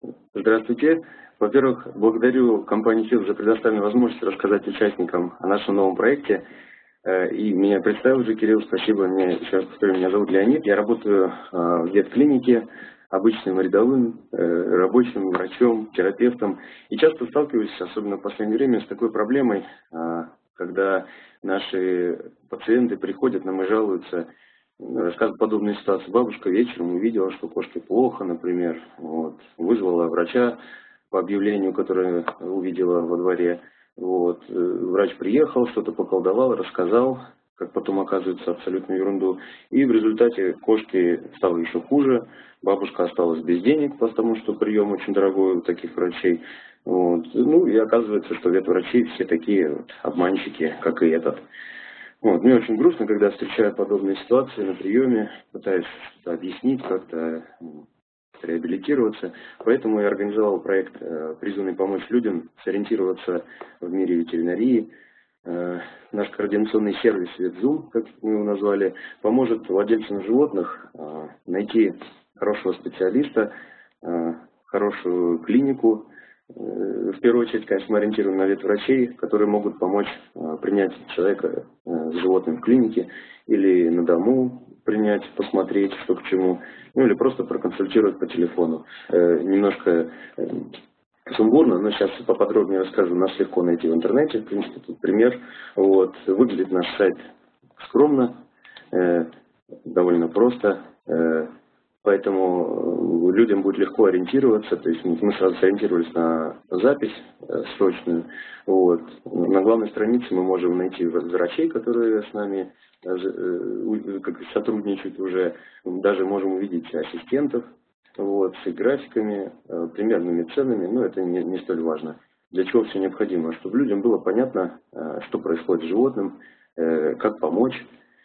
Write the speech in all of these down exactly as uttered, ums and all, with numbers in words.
Здравствуйте. Во-первых, благодарю компанию СИЛ за предоставленную возможность рассказать участникам о нашем новом проекте. Э, И меня представил уже Кирилл, спасибо. Меня, еще раз повторю, меня зовут Леонид. Я работаю э, в ветклинике обычным рядовым, э, рабочим, врачом, терапевтом. И часто сталкиваюсь, особенно в последнее время, с такой проблемой, э, когда наши пациенты приходят нам и жалуются, рассказывают подобные ситуации. Бабушка вечером увидела, что кошке плохо, например, вот, вызвала врача по объявлению, которое увидела во дворе. Вот, э, врач приехал, что-то поколдовал, рассказал, как потом оказывается абсолютную ерунду. И в результате кошке стало еще хуже. Бабушка осталась без денег, потому что прием очень дорогой у таких врачей. Вот. Ну и оказывается, что ветврачи все такие вот обманщики, как и этот. Вот. Мне очень грустно, когда встречаю подобные ситуации на приеме, пытаюсь что-то объяснить, как-то м, реабилитироваться. Поэтому я организовал проект, э, призванный помочь людям сориентироваться в мире ветеринарии. Э, Наш координационный сервис ветзум, как мы его назвали, поможет владельцам животных э, найти хорошего специалиста, э, хорошую клинику. Э, В первую очередь, конечно, мы ориентируем на ветврачей, которые могут помочь э, принять человека э, с животным в клинике или на дому принять, посмотреть, что к чему, ну или просто проконсультировать по телефону. Э, Немножко э, сумбурно, но сейчас поподробнее расскажу. Нас легко найти в интернете, в принципе, тут пример. Вот. Выглядит наш сайт скромно, э, довольно просто, э, поэтому э, людям будет легко ориентироваться. То есть мы сразу сориентировались на запись э, срочную. Вот. На главной странице мы можем найти врачей, которые с нами э, э, как сотрудничают уже. Даже можем увидеть ассистентов. Вот, с их графиками, э, примерными ценами, но это не, не столь важно. Для чего все необходимо? Чтобы людям было понятно, э, что происходит с животным, э, как помочь.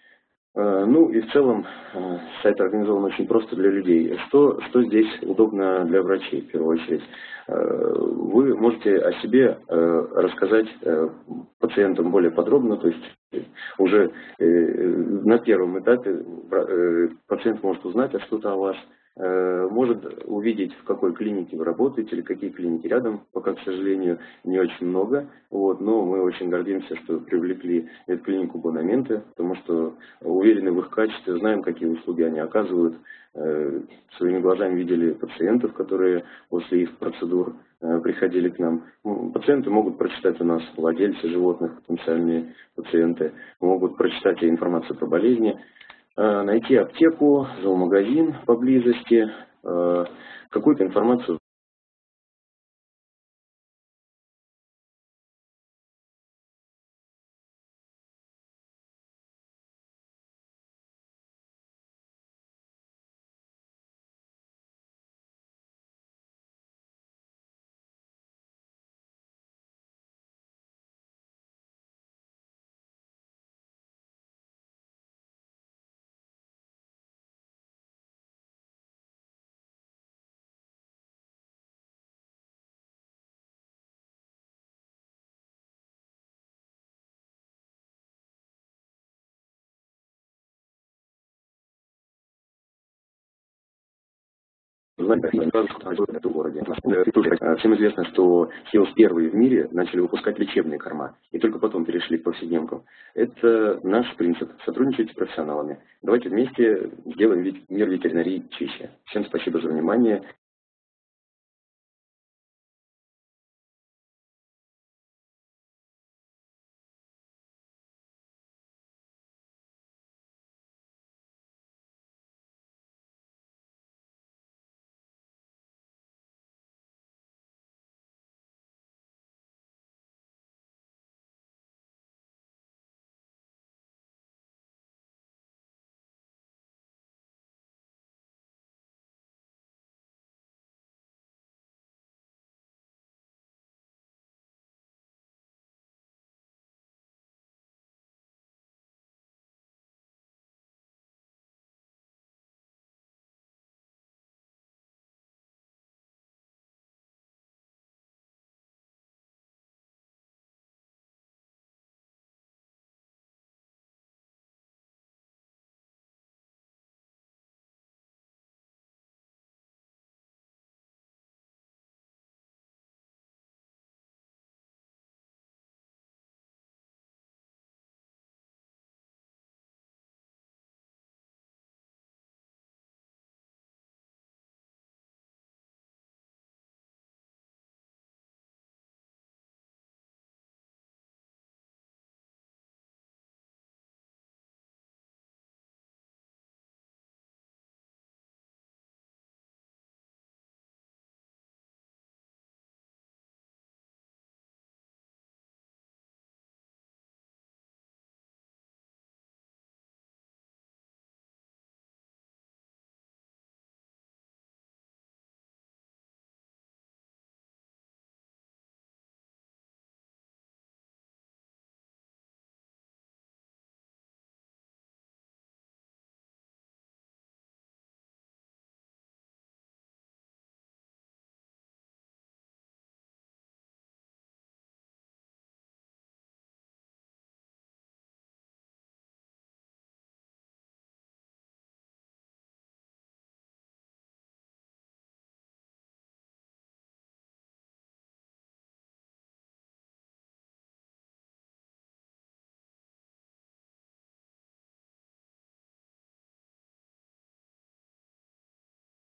Э, Ну и в целом э, сайт организован очень просто для людей. Что, что здесь удобно для врачей, в первую очередь? Э, Вы можете о себе э, рассказать э, пациентам более подробно, то есть уже э, на первом этапе э, пациент может узнать что-то о вас, э, может увидеть, в какой клинике вы работаете или какие клиники рядом, пока, к сожалению, не очень много. Вот, но мы очень гордимся, что привлекли эту клинику Бонамента, потому что уверены в их качестве, знаем, какие услуги они оказывают. Э, Своими глазами видели пациентов, которые после их процедур э, приходили к нам. Ну, пациенты могут прочитать у нас, владельцы животных, потенциальные пациенты, могут прочитать информацию про болезни, э, найти аптеку, зоомагазин поблизости, э, какую-то информацию знать, в городе. Всем известно, что Хиллс первые в мире начали выпускать лечебные корма, и только потом перешли к повседневкам. Это наш принцип – сотрудничать с профессионалами. Давайте вместе сделаем мир ветеринарии чище. Всем спасибо за внимание.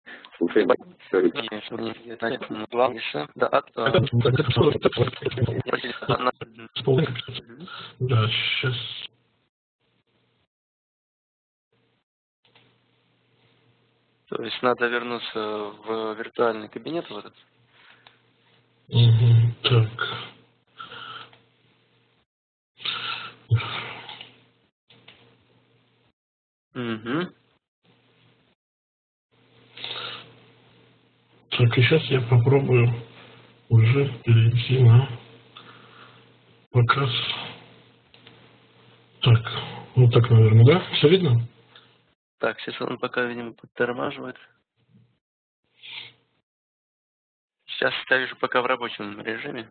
Слушаем. Да, сейчас. То есть надо вернуться в виртуальный кабинет вот этот? Угу, так. Угу. Так, и сейчас я попробую уже перейти на показ. Так, вот так, наверное, да? Все видно? Так, сейчас он пока, видимо, подтормаживает. Сейчас я вижу пока в рабочем режиме.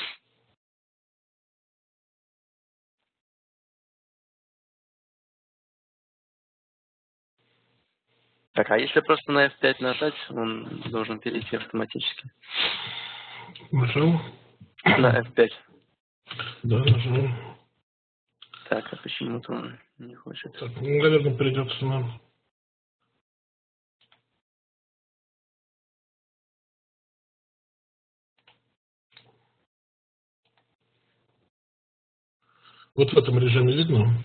Так, а если просто на эф пять нажать, он должен перейти автоматически. Нажал? На эф пять. Да, нажал. Так, а почему-то он не хочет. Так, ну, наверное, придется нам. Вот в этом режиме видно?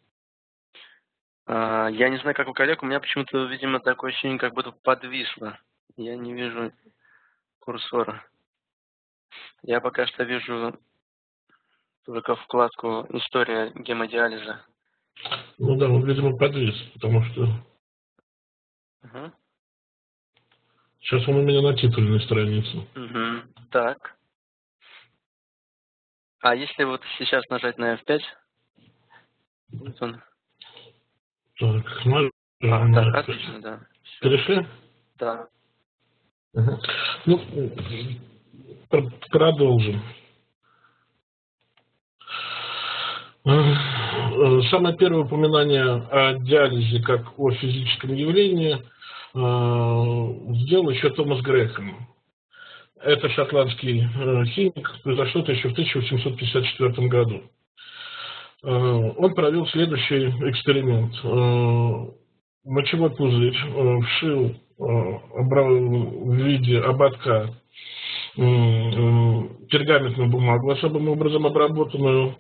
А, я не знаю, как у коллег, у меня почему-то, видимо, такое ощущение, как будто подвисло. Я не вижу курсора. Я пока что вижу только вкладку «История гемодиализа». Ну да, он, видимо, подвис, потому что Угу. сейчас он у меня на титульной странице. Угу. Так. А если вот сейчас нажать на эф пять? Вот он. Так, ну, А, ну, так, отлично, да. Всё. Перешли? Да. Угу. Ну, пр- продолжим. Самое первое упоминание о диализе как о физическом явлении сделал еще Томас Грэхэм. Это шотландский химик, произошло это еще в тысяча восемьсот пятьдесят четвёртом году. Он провел следующий эксперимент. Мочевой пузырь вшил в виде ободка пергаментную бумагу, особым образом обработанную,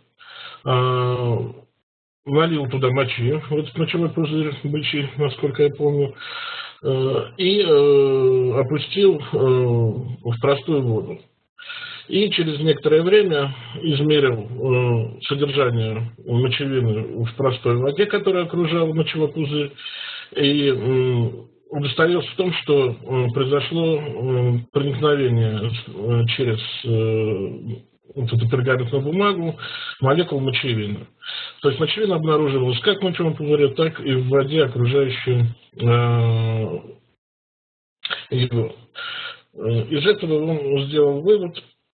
налил туда мочи, в этот мочевой пузырь бычий, насколько я помню, и опустил в простую воду. И через некоторое время измерил содержание мочевины в простой воде, которая окружала мочевой пузырь, и удостоверился в том, что произошло проникновение через вот эту пергаментную бумагу молекул мочевины. То есть мочевина обнаруживалась как в мочевом пузыре, так и в воде, окружающей э, его. Из этого он сделал вывод,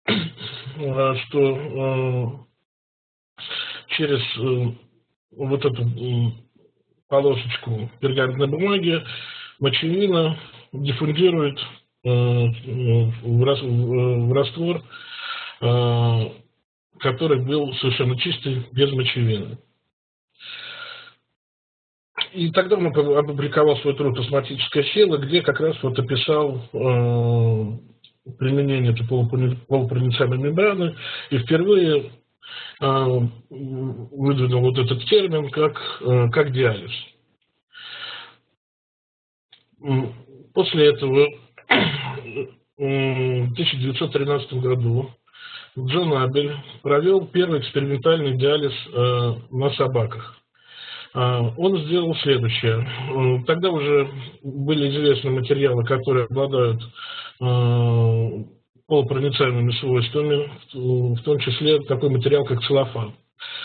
что через вот эту полосочку пергаментной бумаги мочевина диффундирует в раствор, который был совершенно чистый, без мочевины. И тогда он опубликовал свой труд «Осмотическая сила», где как раз вот описал применение этой полупроницаемой мембраны и впервые выдвинул вот этот термин как, как диализ. После этого в тысяча девятьсот тринадцатом году Джон Абель провел первый экспериментальный диализ на собаках. Он сделал следующее. Тогда уже были известны материалы, которые обладают полупроницаемыми свойствами, в том числе такой материал, как целлофан.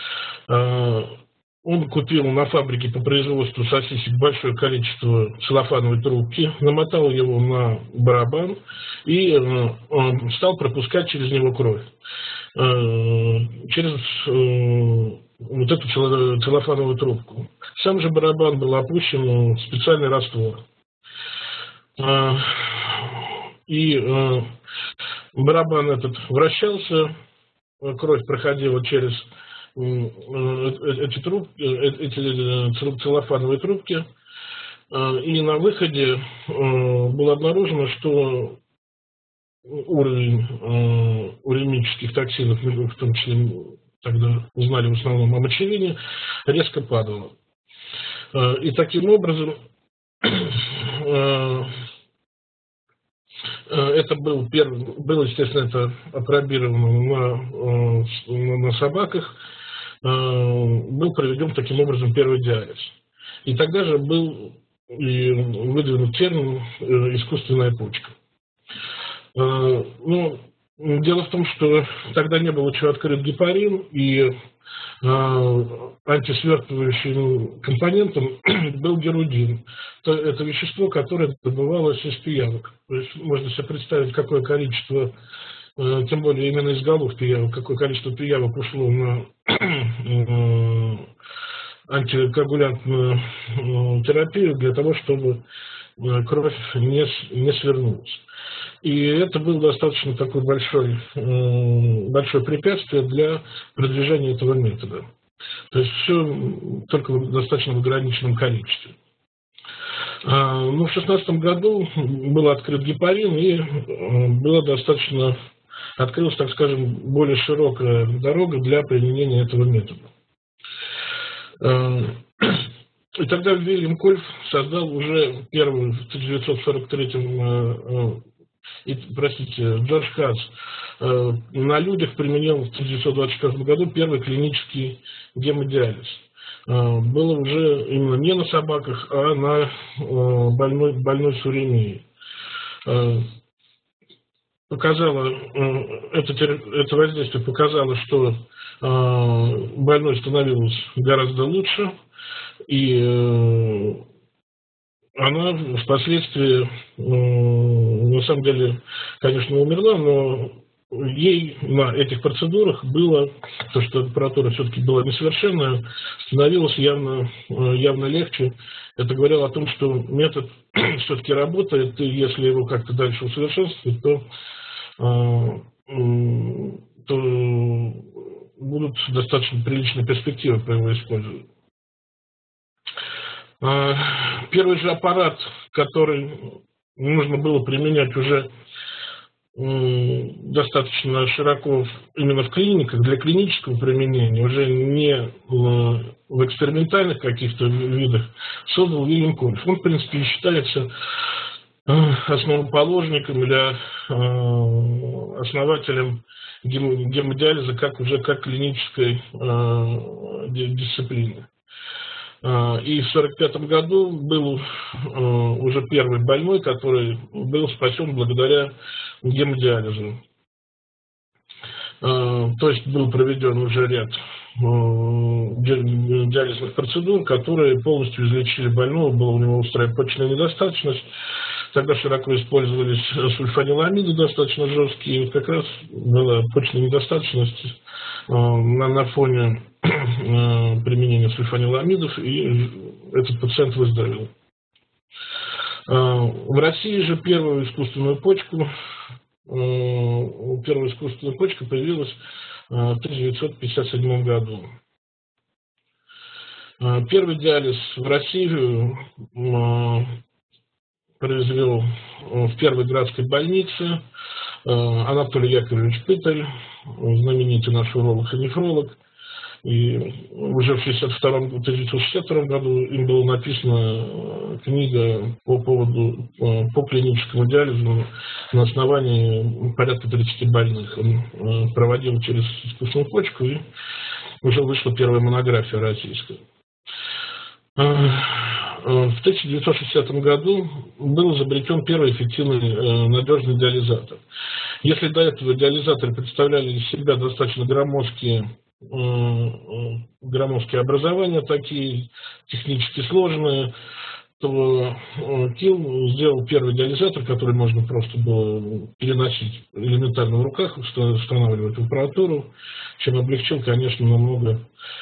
Он купил на фабрике по производству сосисек большое количество целлофановой трубки, намотал его на барабан и стал пропускать через него кровь. Через вот эту целлофановую трубку. Сам же барабан был опущен в специальный раствор. И барабан этот вращался, кровь проходила через эти, трубки, эти целлофановые трубки, И на выходе было обнаружено, что уровень уремических токсинов, в том числе тогда узнали в основном о мочевине, резко падал. И таким образом это был первый, было, естественно, это опробировано на, на собаках, был проведен таким образом первый диализ. И тогда же был и выдвинут термин «искусственная почка». Ну, дело в том, что тогда не был еще открыт гепарин, и антисвертывающим компонентом был герудин. Это вещество, которое добывалось из пиявок. То есть можно себе представить, какое количество, тем более именно из голов пиявок, какое количество пиявок ушло на антикоагулянтную терапию для того, чтобы кровь не, не свернулась. И это было достаточно такое большое, большое препятствие для продвижения этого метода. То есть все только в достаточно ограниченном количестве. Но в две тысячи шестнадцатом году был открыт гепарин, и была достаточно, открылась, так скажем, более широкая дорога для применения этого метода. И тогда Вильям Кольф создал уже первую в тысяча девятьсот сорок третьем, и, простите, Джордж Хас на людях применил в тысяча девятьсот двадцать четвёртом году первый клинический гемодиализ. Было уже именно не на собаках, а на больной, больной с уремией. Показало, это, это воздействие показало, что больной становилось гораздо лучше, и она впоследствии, на самом деле, конечно, умерла, но ей на этих процедурах было, то, что аппаратура все-таки была несовершенная, становилось явно, явно легче. Это говорило о том, что метод все-таки работает, и если его как-то дальше усовершенствовать, то, то будут достаточно приличные перспективы по его использованию. Первый же аппарат, который нужно было применять уже достаточно широко именно в клиниках, для клинического применения, уже не в экспериментальных каких-то видах, создал Вильям Кольф. Он, в принципе, считается основоположником или основателем гемодиализа как уже как клинической дисциплины. И в тысяча девятьсот сорок пятом году был уже первый больной, который был спасен благодаря гемодиализу. То есть был проведен уже ряд диализных процедур, которые полностью излечили больного, была у него острая почечная недостаточность. Тогда широко использовались сульфаниламиды достаточно жесткие, и как раз была почечная недостаточность на, на фоне применения сульфаниламидов, и этот пациент выздоровел. В России же первую искусственную почку, первая искусственная почка появилась в тысяча девятьсот пятьдесят седьмом году. Первый диализ в России произвел в Первой Градской больнице Анатолий Яковлевич Пыталь, знаменитый наш уролог и нефролог. И уже в тысяча девятьсот шестьдесят втором году им была написана книга по поводу по клиническому диализу на основании порядка тридцати больных. Он проводил через искусственную почку, и уже вышла первая монография российская. В тысяча девятьсот шестидесятом году был изобретен первый эффективный надежный диализатор. Если до этого диализаторы представляли из себя достаточно громоздкие, громоздкие образования, такие технически сложные, то Килл сделал первый диализатор, который можно просто было переносить элементарно в руках, устанавливать в аппаратуру, чем облегчил, конечно, намного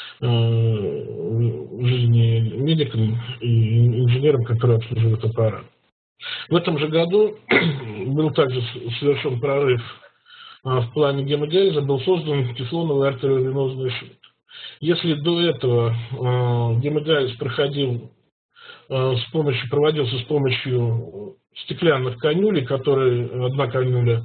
жизни медикам и инженерам, которые обслуживают аппарат. В этом же году был также совершен прорыв в плане гемодиализа, был создан тефлоновый артериовенозный шунт. Если до этого гемодиализ проходил с помощью, проводился с помощью стеклянных канюлей, которые одна канюля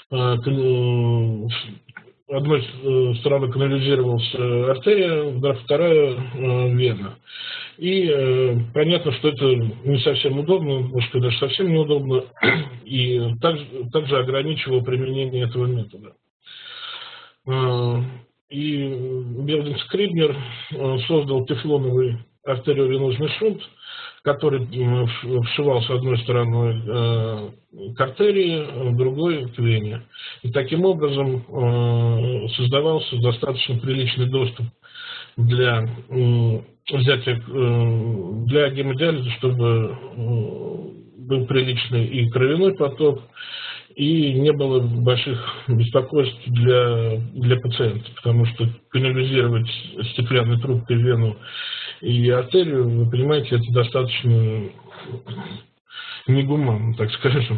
одной стороной канализировалась артерия, вторая вена. И э, понятно, что это не совсем удобно, может быть, даже совсем неудобно, и также, также ограничивало применение этого метода. Э, и Белдинг-Скрибнер создал тефлоновый артериовенозный шунт, который вшивался одной стороной э, к артерии, другой к вене. И таким образом э, создавался достаточно приличный доступ для э, взятия э, для гемодиализа, чтобы э, был приличный и кровяной поток, и не было больших беспокойств для, для пациента, потому что канализировать стеклянной трубкой вену и артерию, вы понимаете, это достаточно негуманно, так скажем.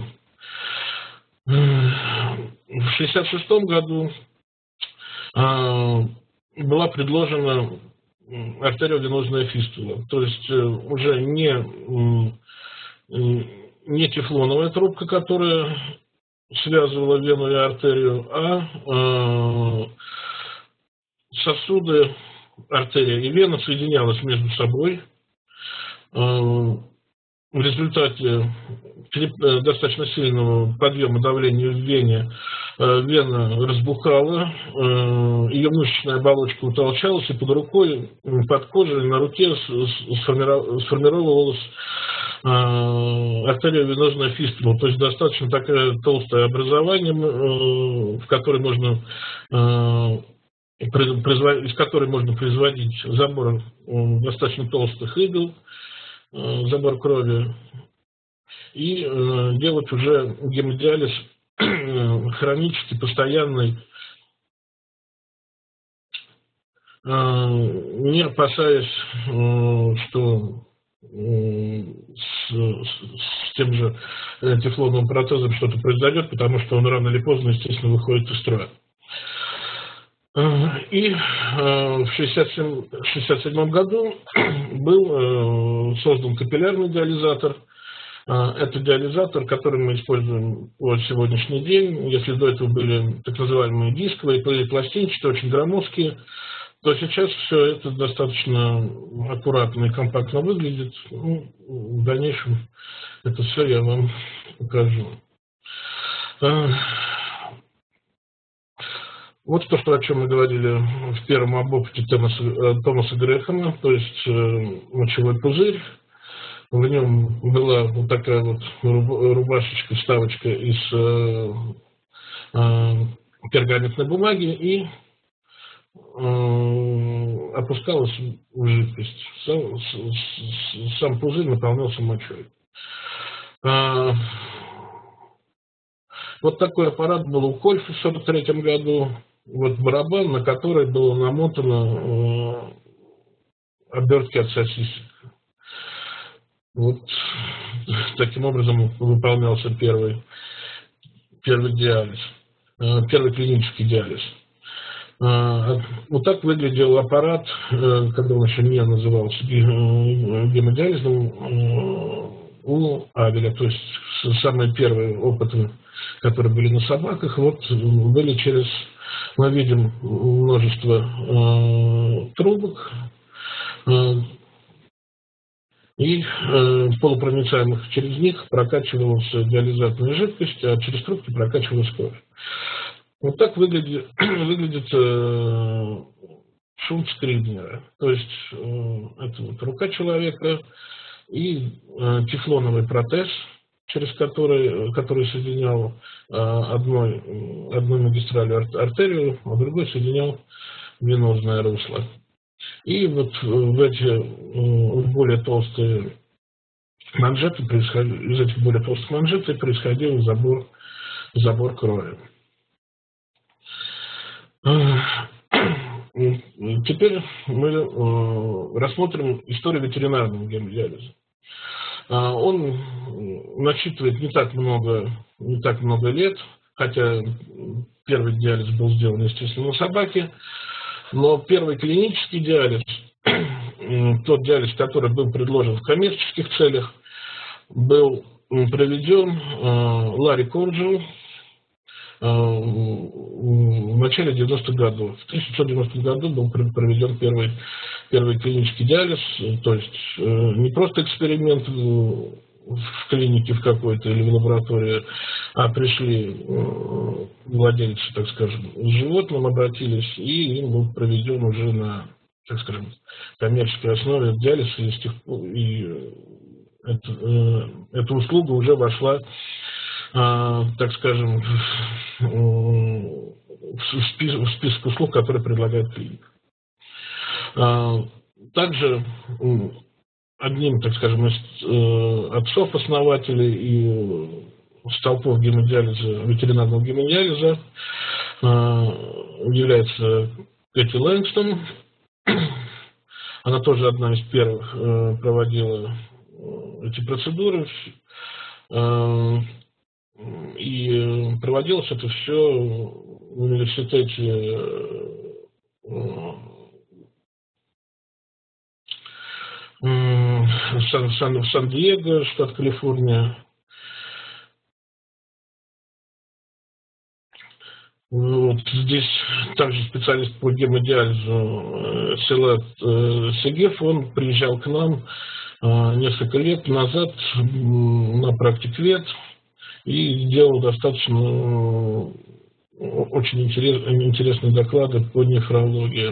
В шестьдесят шестом году э, была предложена артериовенозная фистула, то есть э, уже не, э, не тефлоновая трубка, которая связывала вену и артерию, а э, сосуды, артерия и вена соединялась между собой. Э, в результате достаточно сильного подъема давления в вене э, вена разбухала, э, ее мышечная оболочка утолщалась, и под рукой, под кожей на руке сформировалась артериовенозная фистула, то есть достаточно такое толстое образование, в которое можно, из которой можно производить забор достаточно толстых игл, забор крови, и делать уже гемодиализ хронически постоянный, не опасаясь, что С, с тем же тефлоновым протезом что-то произойдет, потому что он рано или поздно, естественно, выходит из строя. И в шестьдесят седьмом году был создан капиллярный диализатор. Это диализатор, который мы используем по сегодняшний день. Если до этого были так называемые дисковые или пластинчатые, очень громоздкие, то сейчас все это достаточно аккуратно и компактно выглядит. Ну, в дальнейшем это все я вам покажу. Вот то, что, о чем мы говорили в первом об опыте Томаса, Томаса Грэхэма, то есть мочевой пузырь. В нем была вот такая вот рубашечка, вставочка из э, э, пергаментной бумаги, и опускалась в жидкость. Сам, сам пузырь наполнялся мочой. Вот такой аппарат был у Кольфа в сорок третьем году. Вот барабан, на который было намотано обертки от сосисок. Вот таким образом выполнялся первый, первый диализ, первый клинический диализ. Вот так выглядел аппарат, когда он еще не назывался гемодиализом, у Авеля. То есть самые первые опыты, которые были на собаках, вот были через, мы видим, множество трубок и полупроницаемых, через них прокачивалась диализатная жидкость, а через трубки прокачивалась кровь. Вот так выглядит, выглядит э, шунт Скрибнера. То есть э, это вот рука человека и э, тефлоновый протез, через который, который соединял э, одной, одной магистралью артерию, а другой соединял венозное русло. И вот в эти э, более толстые манжеты, из этих более толстых манжет происходил забор, забор крови. Теперь мы э, рассмотрим историю ветеринарного гемодиализа. Э, он насчитывает не так много, не так много лет, хотя первый диализ был сделан, естественно, на собаке, но первый клинический диализ тот диализ, который был предложен в коммерческих целях, был проведен Ларри Корджио в начале девяностых годов. В тысяча девятьсот девяностом году был проведен первый, первый клинический диализ, то есть не просто эксперимент в клинике в какой-то или в лаборатории, а пришли владельцы, так скажем, с животным, обратились, и им был проведен уже на, так скажем, коммерческой основе диализ, и, с тех пор, и это, эта услуга уже вошла, так скажем, в список, в список услуг, которые предлагает клиника. Также одним, так скажем, из отцов-основателей и столпов гемодиализа, ветеринарного гемодиализа является Кэти Лэнгстон. Она тоже одна из первых проводила эти процедуры. И проводилось это все в университете Сан, Сан, Сан-Диего, штат Калифорния. Вот здесь также специалист по гемодиализу Селат Сегеф, он приезжал к нам несколько лет назад на практиквет и делал достаточно очень интерес, интересные доклады по нефрологии.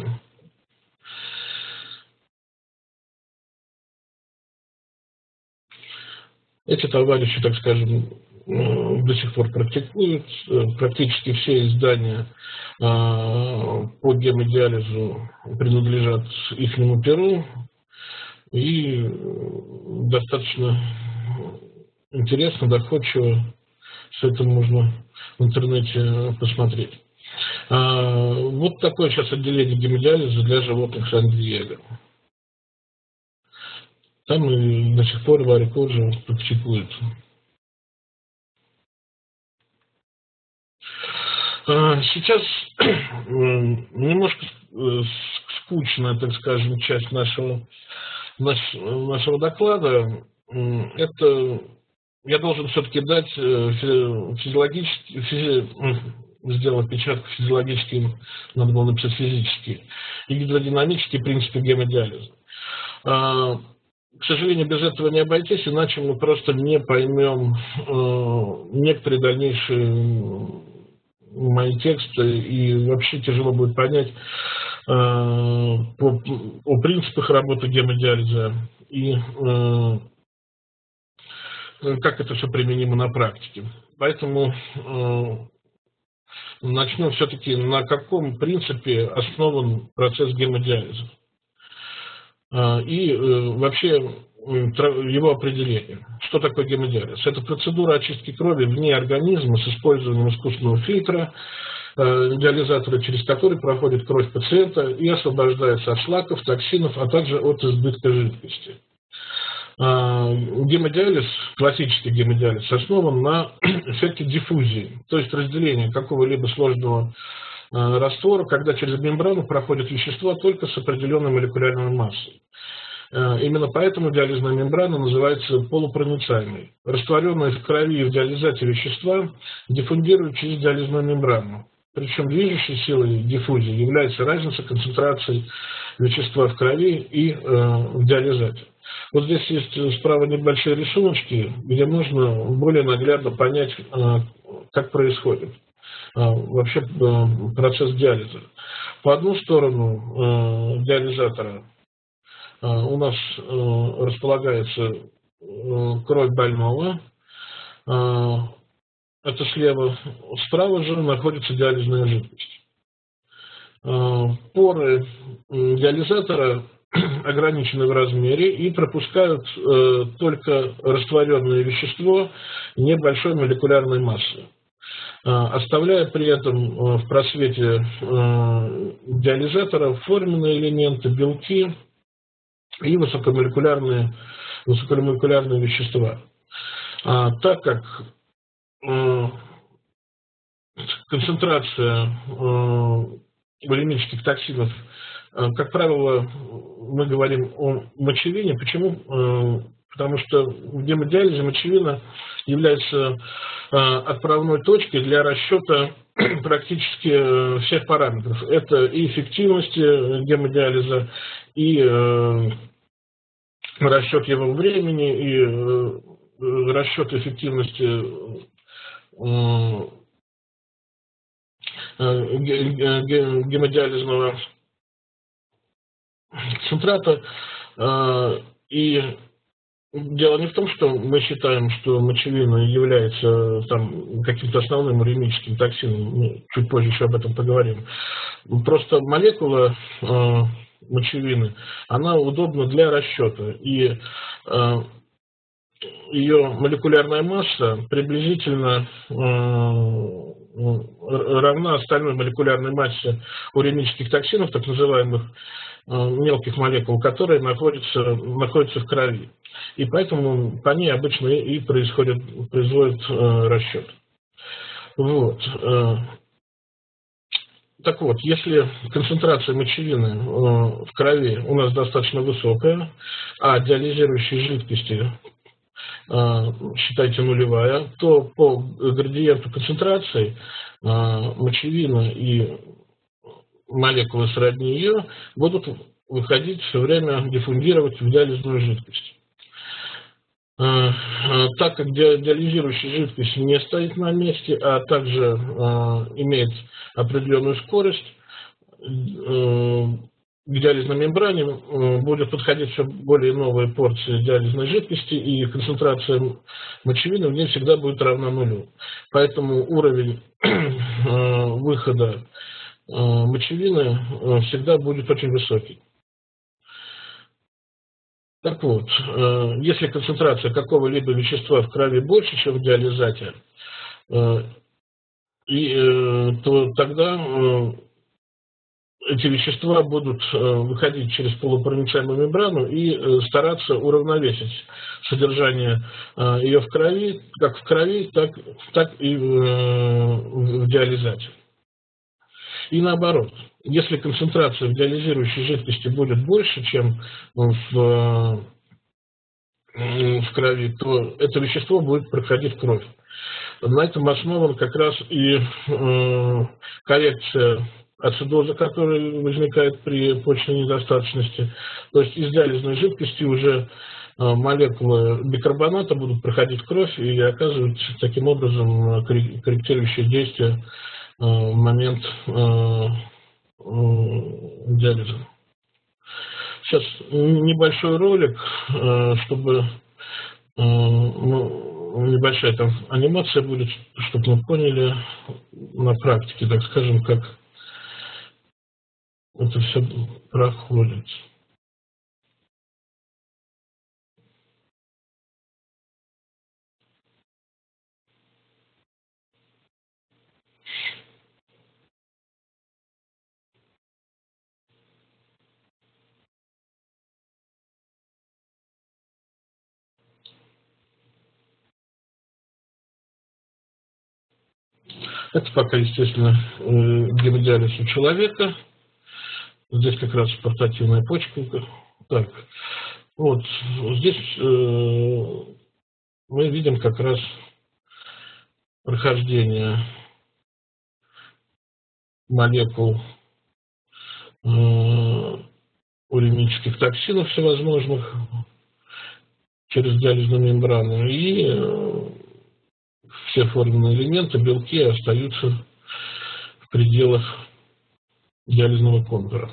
Эти товарищи, так скажем, до сих пор практикуют. Практически все издания по гемодиализу принадлежат ихнему перу. И достаточно интересно, доходчиво. Все это можно в интернете посмотреть. Вот такое сейчас отделение гемодиализа для животных Сан-Диего. Там и до сих пор Ларри Корджио практикует. Сейчас немножко скучная, так скажем, часть нашего, нашего доклада. Это я должен все-таки дать физиологически, физи, сделать опечатку физиологическим, надо было написать физические и гидродинамические принципы гемодиализа. К сожалению, без этого не обойтись, иначе мы просто не поймем э, некоторые дальнейшие мои тексты, и вообще тяжело будет понять э, по, о принципах работы гемодиализа и э, как это все применимо на практике. Поэтому э, начнем все-таки, на каком принципе основан процесс гемодиализа. И э, вообще его определение. Что такое гемодиализ? Это процедура очистки крови вне организма с использованием искусственного фильтра, э, диализатора, через который проходит кровь пациента и освобождается от шлаков, токсинов, а также от избытка жидкости. Э, гемодиализ, классический гемодиализ, основан на эффекте диффузии, то есть разделение какого-либо сложного раствора, когда через мембрану проходят вещества только с определенной молекулярной массой. Именно поэтому диализная мембрана называется полупроницаемой. Растворенные в крови и в диализате вещества диффундируют через диализную мембрану. Причем движущей силой диффузии является разница концентрации вещества в крови и э, в диализате. Вот здесь есть справа небольшие рисуночки, где можно более наглядно понять, э, как происходит вообще процесс диализа. По одну сторону э, диализатора э, у нас э, располагается э, кровь больного. Э, это слева. Справа же находится диализная жидкость. Э, поры диализатора ограничены в размере и пропускают э, только растворенное вещество небольшой молекулярной массы, оставляя при этом в просвете диализатора форменные элементы, белки и высокомолекулярные, высокомолекулярные вещества. Так как концентрация булимических токсинов Как правило, мы говорим о мочевине. Почему? Потому что в гемодиализе мочевина является отправной точкой для расчета практически всех параметров. Это и эффективность гемодиализа, и расчет его времени, и расчет эффективности гемодиализного концентрата. И дело не в том, что мы считаем, что мочевина является там каким-то основным уремическим токсином. Мы чуть позже еще об этом поговорим. Просто молекула э, мочевины, она удобна для расчета. И э, ее молекулярная масса приблизительно э, равна остальной молекулярной массе уремических токсинов, так называемых мелких молекул, которые находятся, находятся в крови. И поэтому по ней обычно и происходит, производит э, расчет. Вот. Э, так вот, если концентрация мочевины э, в крови у нас достаточно высокая, а диализирующей жидкости, э, считайте, нулевая, то по градиенту концентрации э, мочевина и молекулы сродни ее будут выходить все время, диффундировать в диализную жидкость. Так как диализирующая жидкость не стоит на месте, а также имеет определенную скорость, к диализной мембране будет подходить все более новые порции диализной жидкости, и концентрация мочевины в ней всегда будет равна нулю. Поэтому уровень выхода мочевины всегда будет очень высокий. Так вот, если концентрация какого-либо вещества в крови больше, чем в диализате, и, то тогда эти вещества будут выходить через полупроницаемую мембрану и стараться уравновесить содержание ее в крови, как в крови, так, так и в диализате. И наоборот, если концентрация в диализирующей жидкости будет больше, чем в, в крови, то это вещество будет проходить в кровь. На этом основан как раз и э, коррекция ацидоза, которая возникает при почечной недостаточности. То есть из диализной жидкости уже молекулы бикарбоната будут проходить в кровь и оказывать таким образом корректирующее действие в момент диализа. Сейчас небольшой ролик, чтобы ну, небольшая там анимация будет, чтобы мы поняли на практике, так скажем, как это все проходит. Это пока, естественно, гемодиализ у человека. Здесь как раз портативная почка. Так, вот здесь э, мы видим как раз прохождение молекул э, уремических токсинов всевозможных через диализную мембрану, и э, все форменные элементы, белки остаются в пределах диализного контура.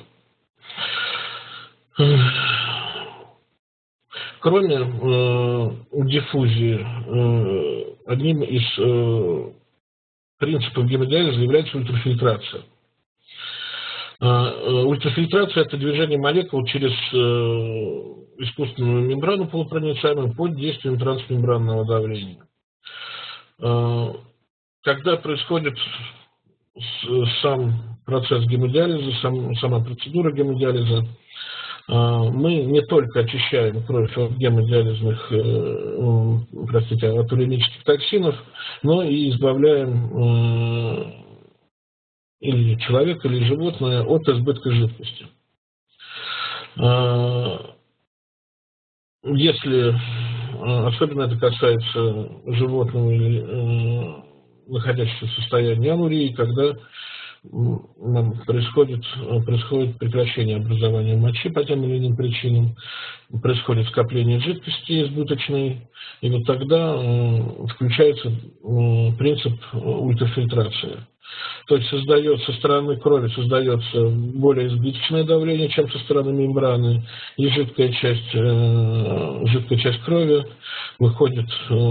Кроме э, диффузии, э, одним из э, принципов гемодиализа является ультрафильтрация. Э, ультрафильтрация – это движение молекул через э, искусственную мембрану полупроницаемую под действием трансмембранного давления. Э, когда происходит сам процесс гемодиализа, сам, сама процедура гемодиализа, мы не только очищаем кровь от гемодиализных, простите, от уремических токсинов, но и избавляем или человека, или животное от избытка жидкости. Если, особенно это касается животного, находящегося в состоянии анурии, когда происходит, происходит прекращение образования мочи по тем или иным причинам, происходит скопление жидкости избыточной, и вот тогда включается принцип ультрафильтрации. То есть создается, со стороны крови создается более избыточное давление, чем со стороны мембраны, и жидкая часть, жидкая часть крови выходит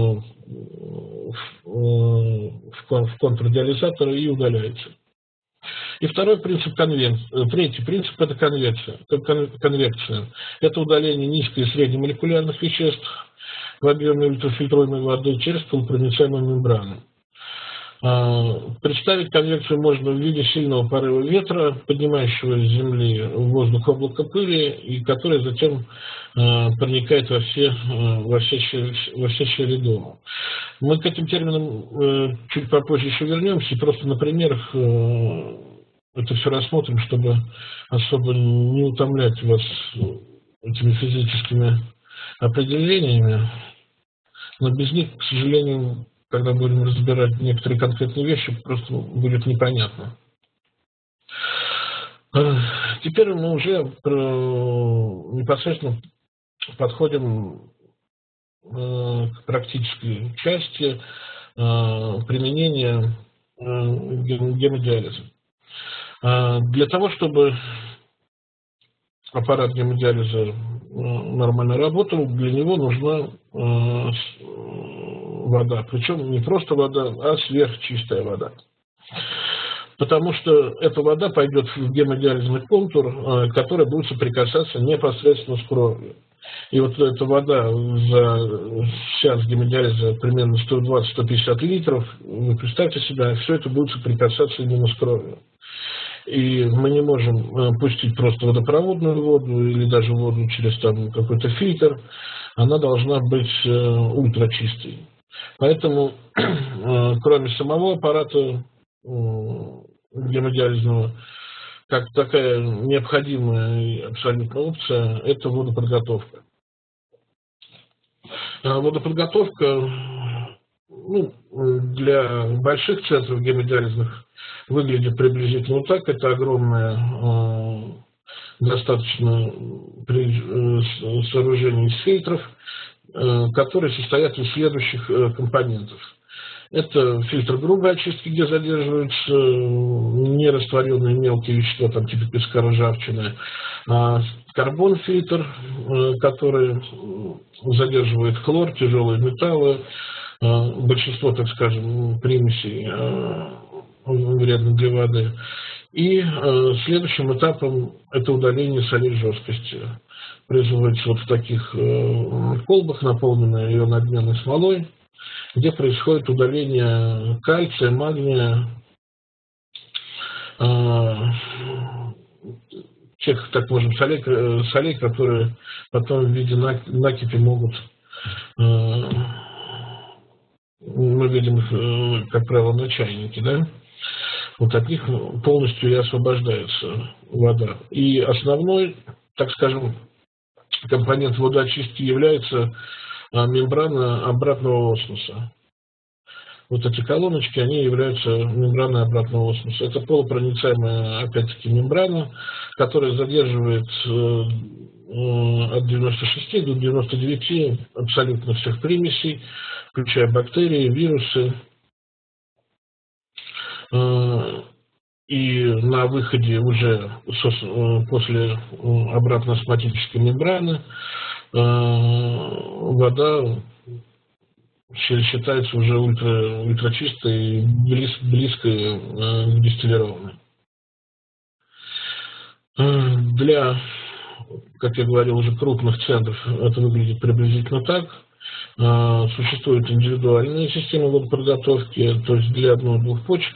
в контур диализатора и удаляется. И второй принцип конвекции, третий принцип – это конвекция. конвекция. Это удаление низко- и среднемолекулярных веществ в объеме ультрафильтруемой воды через полупроницаемую мембрану. Представить конвекцию можно в виде сильного порыва ветра, поднимающего с земли в воздух облако пыли, и которое затем проникает во все, во все, щели, во все щели дома. Мы к этим терминам чуть попозже еще вернемся, и просто на примерах это все рассмотрим, чтобы особо не утомлять вас этими физическими определениями. Но без них, к сожалению, когда будем разбирать некоторые конкретные вещи, просто будет непонятно. Теперь мы уже непосредственно подходим к практической части применения гемодиализа. Для того, чтобы аппарат гемодиализа нормально работал, для него нужна вода. Причем не просто вода, а сверхчистая вода. Потому что эта вода пойдет в гемодиализный контур, который будет соприкасаться непосредственно с кровью. И вот эта вода за сеанс гемодиализа примерно сто двадцать — сто пятьдесят литров, вы представьте себе, все это будет соприкасаться именно с кровью. И мы не можем пустить просто водопроводную воду или даже воду через там какой-то фильтр. Она должна быть ультрачистой. Поэтому, кроме самого аппарата гемодиализного, как такая необходимая и абсолютная опция – это водоподготовка. Водоподготовка, ну, для больших центров гемодиализных выглядит приблизительно вот так. Это огромное достаточно сооружение из фильтров, которые состоят из следующих компонентов. Это фильтр грубой очистки, где задерживаются нерастворенные мелкие вещества, там типа песка, ржавчины. Карбон-фильтр, который задерживает хлор, тяжелые металлы, большинство, так скажем, примесей вредных для воды. И следующим этапом это удаление солей жесткости. Производится вот в таких колбах, наполненные ионообменной смолой, где происходит удаление кальция, магния, тех, так можем, солей, солей, которые потом в виде накипи могут, мы видим их, как правило, на чайнике, да? Вот от них полностью и освобождается вода. И основной, так скажем, компонент водоочистки является мембрана обратного осмоса. Вот эти колоночки, они являются мембраной обратного осмоса. Это полупроницаемая, опять-таки, мембрана, которая задерживает от девяноста шести до девяноста девяти абсолютно всех примесей, включая бактерии, вирусы. И на выходе уже после обратно-осмотической мембраны вода считается уже ультра, ультрачистой и близ, близкой к дистиллированной. Для, как я говорил, уже крупных центров это выглядит приблизительно так. Существуют индивидуальные системы водоподготовки, то есть для одной-двух почек.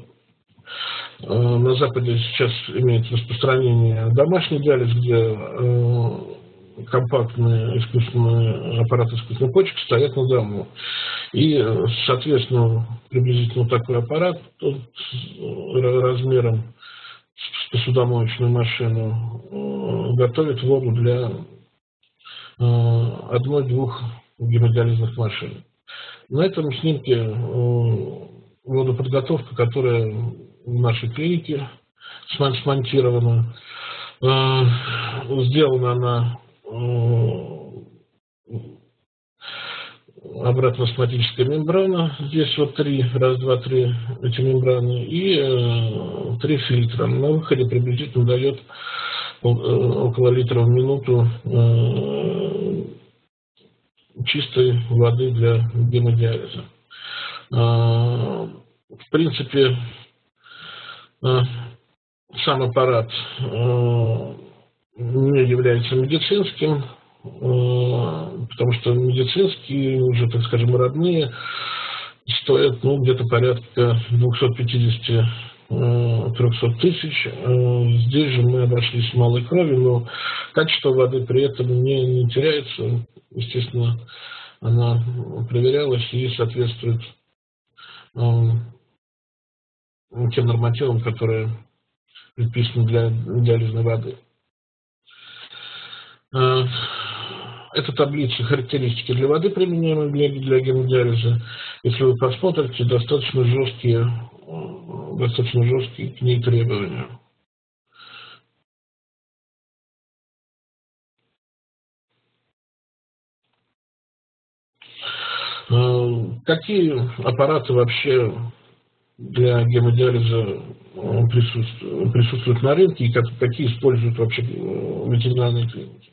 На Западе сейчас имеется распространение домашний диализ, где компактные искусственные аппараты искусственных почек стоят на дому. И, соответственно, приблизительно такой аппарат размером посудомоечную машину, готовит воду для одной-двух гемодиализных машин. На этом снимке водоподготовка, которая в нашей клинике смонтирована, сделана она обратно-осмотическая мембрана. Здесь вот три, раз, два, три эти мембраны и э, три фильтра. На выходе приблизительно дает около литра в минуту э, чистой воды для гемодиализа. Э, в принципе, э, сам аппарат э, не является медицинским, потому что медицинские, уже, так скажем, родные, стоят ну, где-то порядка двухсот пятидесяти — трехсот тысяч. Здесь же мы обошлись с малой крови, но качество воды при этом не, не теряется. Естественно, она проверялась и соответствует тем нормативам, которые предписаны для диализной воды. Это таблица характеристики для воды, применяемой для, для гемодиализа. Если вы посмотрите, достаточно жесткие, достаточно жесткие к ней требования. Какие аппараты вообще для гемодиализа присутствуют, присутствуют на рынке и как, какие используют вообще ветеринарные клиники?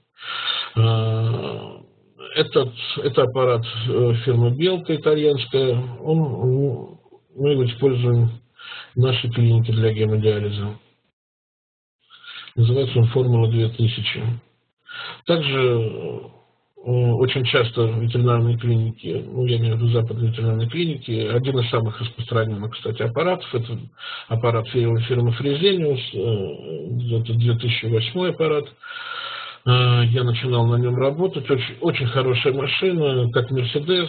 Этот, это аппарат фирмы Белка, итальянская. Он, мы его используем в нашей клинике для гемодиализа. Называется он Формула две тысячи. Также очень часто ветеринарные клиники, ну я имею в виду западные ветеринарные клиники, один из самых распространенных, кстати, аппаратов, это аппарат фирмы Фрезениус, это две тысячи восьмой аппарат. Я начинал на нем работать. Очень, очень хорошая машина, как Мерседес,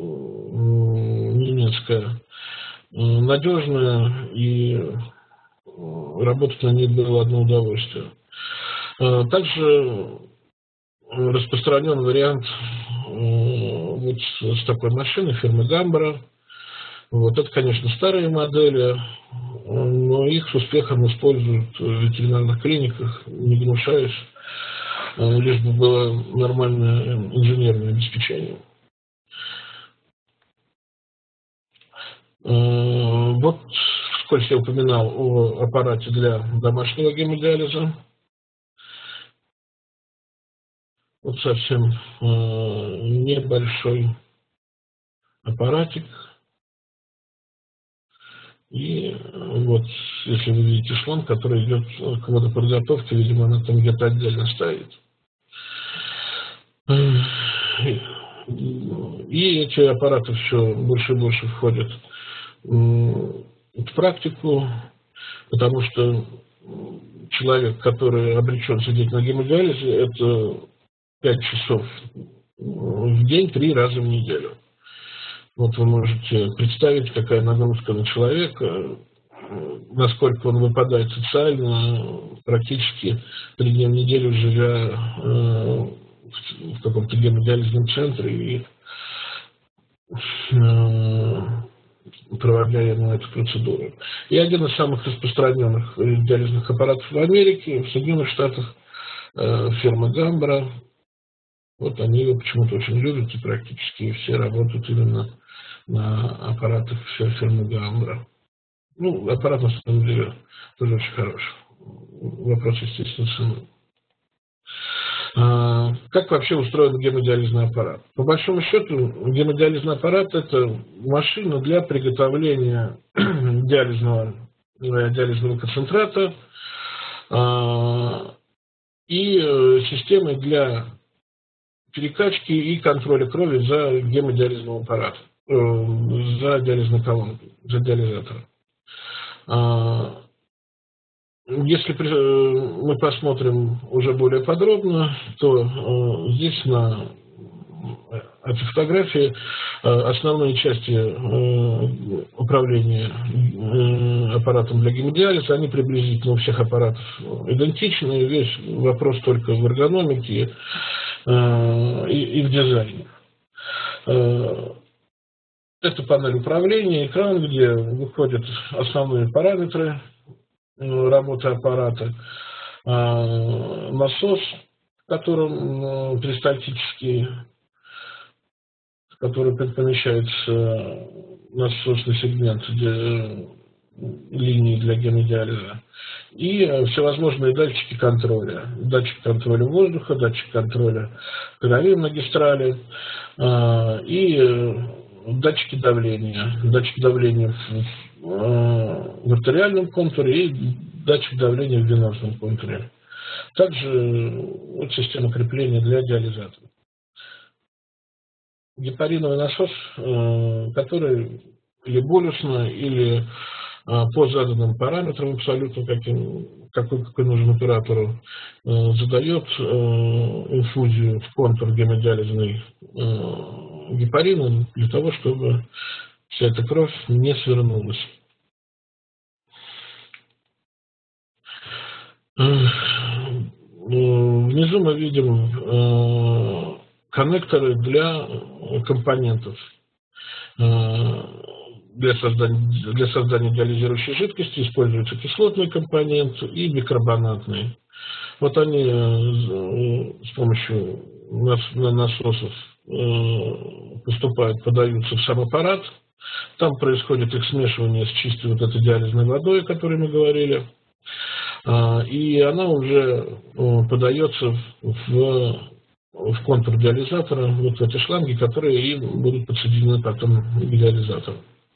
немецкая, надежная, и работать на ней было одно удовольствие. Также распространен вариант вот с такой машиной фирмы Гамбра. Вот это, конечно, старые модели, но их с успехом используют в ветеринарных клиниках, не гнушаясь, лишь бы было нормальное инженерное обеспечение. Вот, сколько я упоминал о аппарате для домашнего гемодиализа. Вот совсем небольшой аппаратик. И вот, если вы видите шланг, который идет к водоподготовке, видимо, она там где-то отдельно стоит. И эти аппараты все больше и больше входят в практику, потому что человек, который обречен сидеть на гемодиализе, это пять часов в день, три раза в неделю. Вот вы можете представить, какая нагрузка на человека, насколько он выпадает социально, практически три дня в неделю живя э, в каком-то гемодиализном центре и э, проводя ему эту процедуру. И один из самых распространенных диализных аппаратов в Америке, в Соединенных Штатах, э, фирма Гамбра. Вот они его почему-то очень любят, и практически все работают именно на аппаратах фирмы Гамбра. Ну, аппарат на самом деле тоже очень хороший. Вопрос, естественно, цены. А, как вообще устроен гемодиализный аппарат? По большому счету, гемодиализный аппарат – это машина для приготовления диализного, диализного концентрата а, и системы для перекачки и контроля крови за гемодиализным аппаратом, э, за диализной колонкой, за диализатором. А, если мы посмотрим уже более подробно, то э, здесь на этой фотографии основные части управления аппаратом для гемодиализа, они приблизительно у всех аппаратов идентичны. Весь вопрос только в эргономике и в дизайне. Это панель управления, экран, где выходят основные параметры работы аппарата, насос, в котором перистальтический, который помещается насосный сегмент для, линии для гемодиализа, и всевозможные датчики контроля. Датчик контроля воздуха, датчик контроля крови в магистрали и датчики давления. Датчик давления в артериальном контуре и датчик давления в венозном контуре. Также вот система крепления для диализатора. Гепариновый насос, который или болюсно, или по заданным параметрам абсолютно, каким, какой, какой нужен оператору, задает инфузию в контур гемодиализной гепарина для того, чтобы вся эта кровь не свернулась. Внизу мы видим коннекторы для компонентов для создания, для создания диализирующей жидкости используется кислотный компонент и бикарбонатный. Вот они с помощью насосов поступают, подаются в сам аппарат. Там происходит их смешивание с чистой вот этой диализной водой, о которой мы говорили. И она уже подается в, в контур диализатора, вот в эти шланги, которые и будут подсоединены потом к диализатору.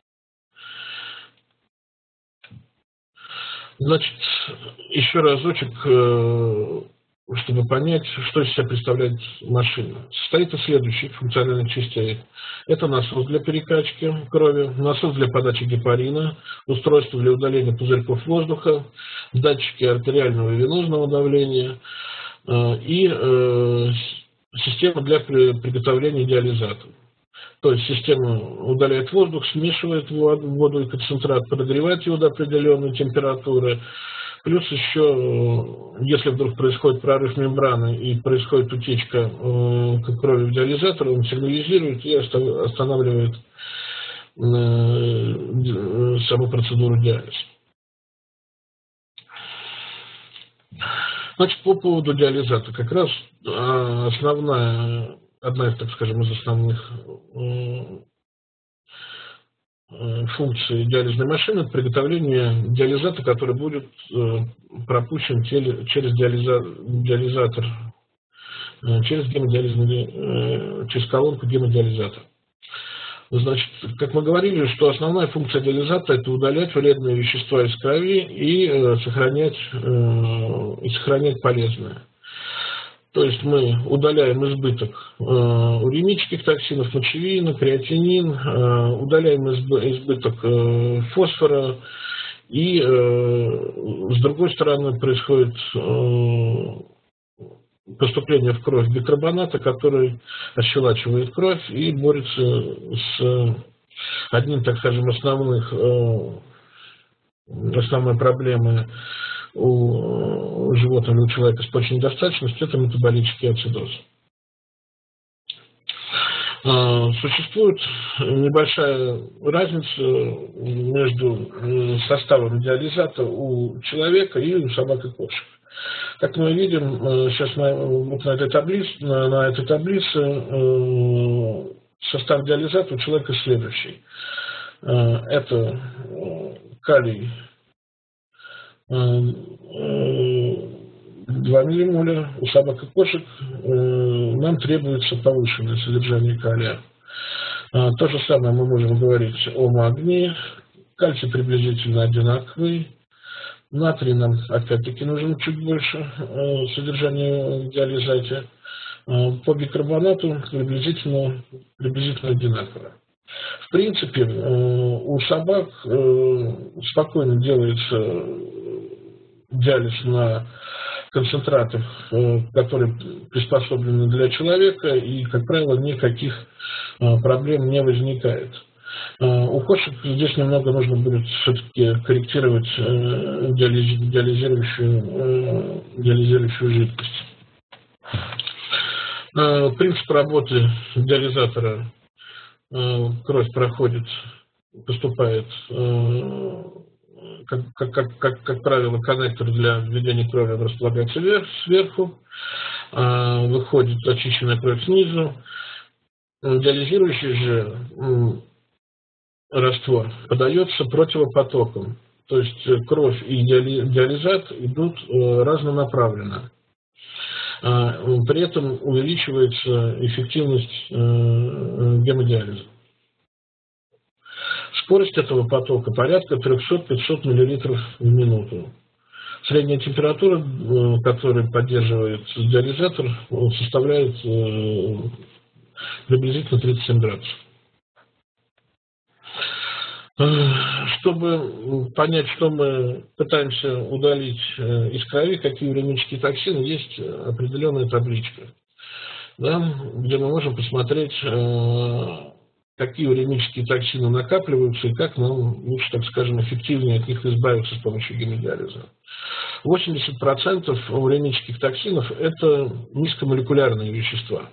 Значит, еще разочек, чтобы понять, что из себя представляет машина. Состоит из следующих функциональных частей. Это насос для перекачки крови, насос для подачи гепарина, устройство для удаления пузырьков воздуха, датчики артериального и венозного давления и система для приготовления диализатора. То есть система удаляет воздух, смешивает воду и концентрат, подогревает его до определенной температуры. Плюс еще, если вдруг происходит прорыв мембраны и происходит утечка крови в диализатор, он сигнализирует и останавливает саму процедуру диализа. Значит, по поводу диализатора, как раз основная, одна из, так скажем, из основных функций диализной машины — это приготовление диализата, который будет пропущен через диализатор, через гемодиализный, через колонку гемодиализатора. Значит, как мы говорили, что основная функция диализатора — это удалять вредные вещества из крови и сохранять, и сохранять полезное. То есть мы удаляем избыток э, уремических токсинов, мочевина, креатинин, э, удаляем избыток э, фосфора, и э, с другой стороны происходит э, поступление в кровь бикарбоната, который ощелачивает кровь и борется с одним, так скажем, основных, э, основной проблемой у животного или у человека с почечной недостаточностью — это метаболический ацидоз. Существует небольшая разница между составом диализатора у человека и у собак и кошек. Как мы видим сейчас на, вот на этой таблице, на, на этой таблице состав диализатора у человека следующий. Это калий два миллимоля, у собак и кошек нам требуется повышенное содержание калия. То же самое мы можем говорить о магнии. Кальций приблизительно одинаковый. Натрий нам опять-таки нужен чуть больше содержания в диализате. По бикарбонату приблизительно, приблизительно одинаково. В принципе, у собак спокойно делается диализ на концентратов, которые приспособлены для человека, и, как правило, никаких проблем не возникает. У кошек здесь немного нужно будет все-таки корректировать диализирующую, диализирующую жидкость. Принцип работы диализатора: кровь проходит, поступает, как, как, как, как правило, коннектор для введения крови располагается вверх, сверху, выходит очищенная кровь снизу. Диализирующий же раствор подается противопотоком, то есть кровь и диализат идут разнонаправленно. При этом увеличивается эффективность гемодиализа. Скорость этого потока порядка триста-пятьсот миллилитров в минуту. Средняя температура, которую поддерживает диализатор, составляет приблизительно тридцать семь градусов. Чтобы понять, что мы пытаемся удалить из крови, какие уремические токсины, есть определенная табличка, да, где мы можем посмотреть, какие уремические токсины накапливаются и как нам лучше, так скажем, эффективнее от них избавиться с помощью гемодиализа. восемьдесят процентов уремических токсинов – это низкомолекулярные вещества.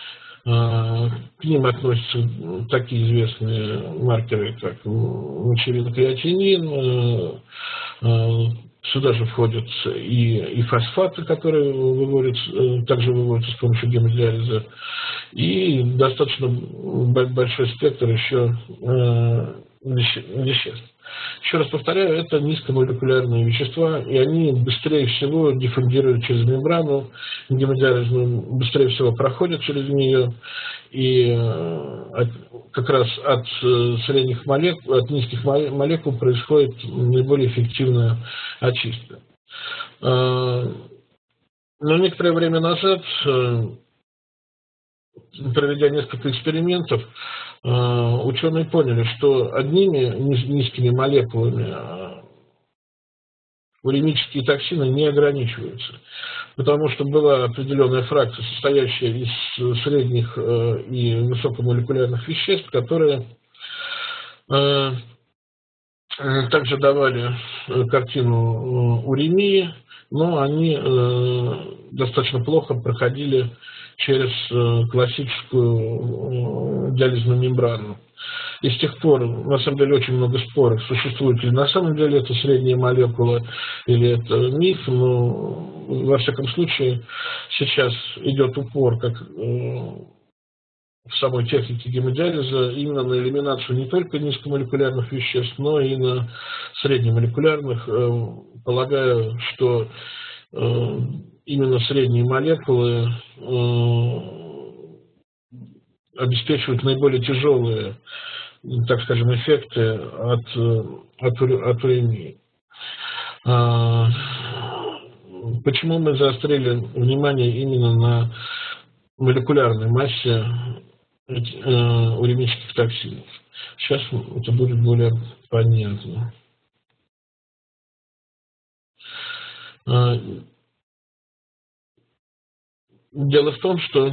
К ним относятся такие известные маркеры, как мочевин-креатинин. Сюда же входят и, и фосфаты, которые выводятся, также выводятся с помощью гемодиализа, и достаточно большой спектр еще веществ. Еще раз повторяю, это низкомолекулярные вещества, и они быстрее всего диффундируют через мембрану гемодиализную, быстрее всего проходят через нее, и от, как раз от средних молекул, от низких молекул происходит наиболее эффективная очистка. Но некоторое время назад, проведя несколько экспериментов, ученые поняли, что одними низкими молекулами уремические токсины не ограничиваются, потому что была определенная фракция, состоящая из средних и высокомолекулярных веществ, которые также давали картину уремии, но они достаточно плохо проходили через классическую диализную мембрану. И с тех пор, на самом деле, очень много споров, существует ли на самом деле это средняя молекула или это миф, но во всяком случае сейчас идет упор, как в самой технике гемодиализа, именно на элиминацию не только низкомолекулярных веществ, но и на среднемолекулярных, полагая, что именно средние молекулы обеспечивают наиболее тяжелые, так скажем, эффекты от, от, от уремии. Почему мы заострили внимание именно на молекулярной массе уремических токсинов? Сейчас это будет более понятно. Дело в том, что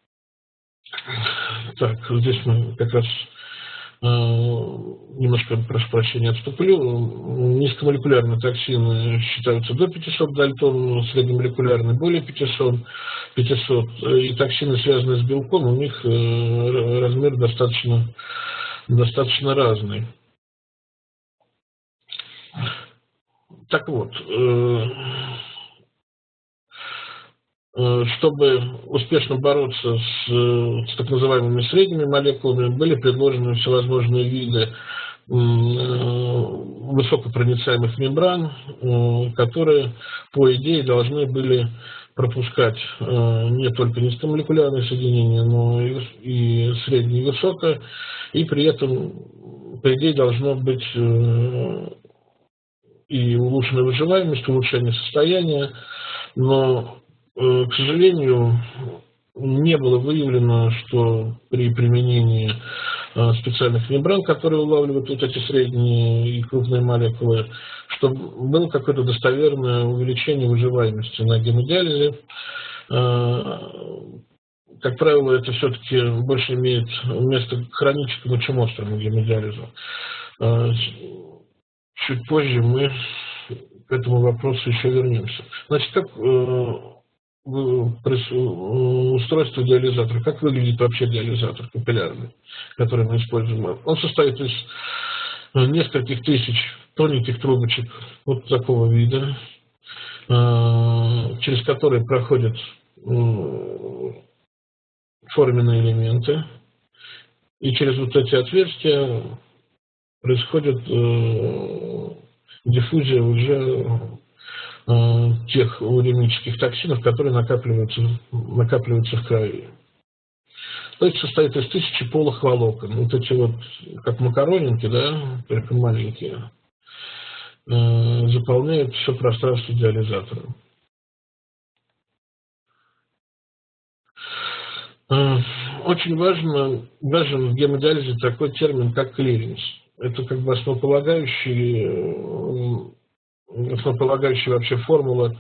так, здесь мы как раз э, немножко, прошу прощения, отступлю. Низкомолекулярные токсины считаются до пятисот дальтон, среднемолекулярные более пятисот, пятисот. И токсины, связанные с белком, у них э, размер достаточно, достаточно разный. Так вот, э, чтобы успешно бороться с, с так называемыми средними молекулами, были предложены всевозможные виды высокопроницаемых мембран, которые, по идее, должны были пропускать не только низкомолекулярные соединения, но и среднее и высокое, и при этом, по идее, должно быть и улучшенная выживаемость, улучшение состояния, но к сожалению, не было выявлено, что при применении специальных мембран, которые улавливают вот эти средние и крупные молекулы, чтобы было какое-то достоверное увеличение выживаемости на гемодиализе. Как правило, это все-таки больше имеет место к хроническому, чем острому гемодиализу. Чуть позже мы к этому вопросу еще вернемся. Значит, как устройство диализатора, как выглядит вообще диализатор капиллярный, который мы используем? Он состоит из нескольких тысяч тоненьких трубочек вот такого вида, через которые проходят форменные элементы, и через вот эти отверстия происходит диффузия уже тех уремических токсинов, которые накапливаются, накапливаются в крови. То есть состоит из тысячи полых волокон. Вот эти вот, как макаронинки, да, только маленькие, заполняют все пространство диализатора. Очень важно, важен в гемодиализе такой термин, как клиренс. Это как бы основополагающий, основополагающая вообще формула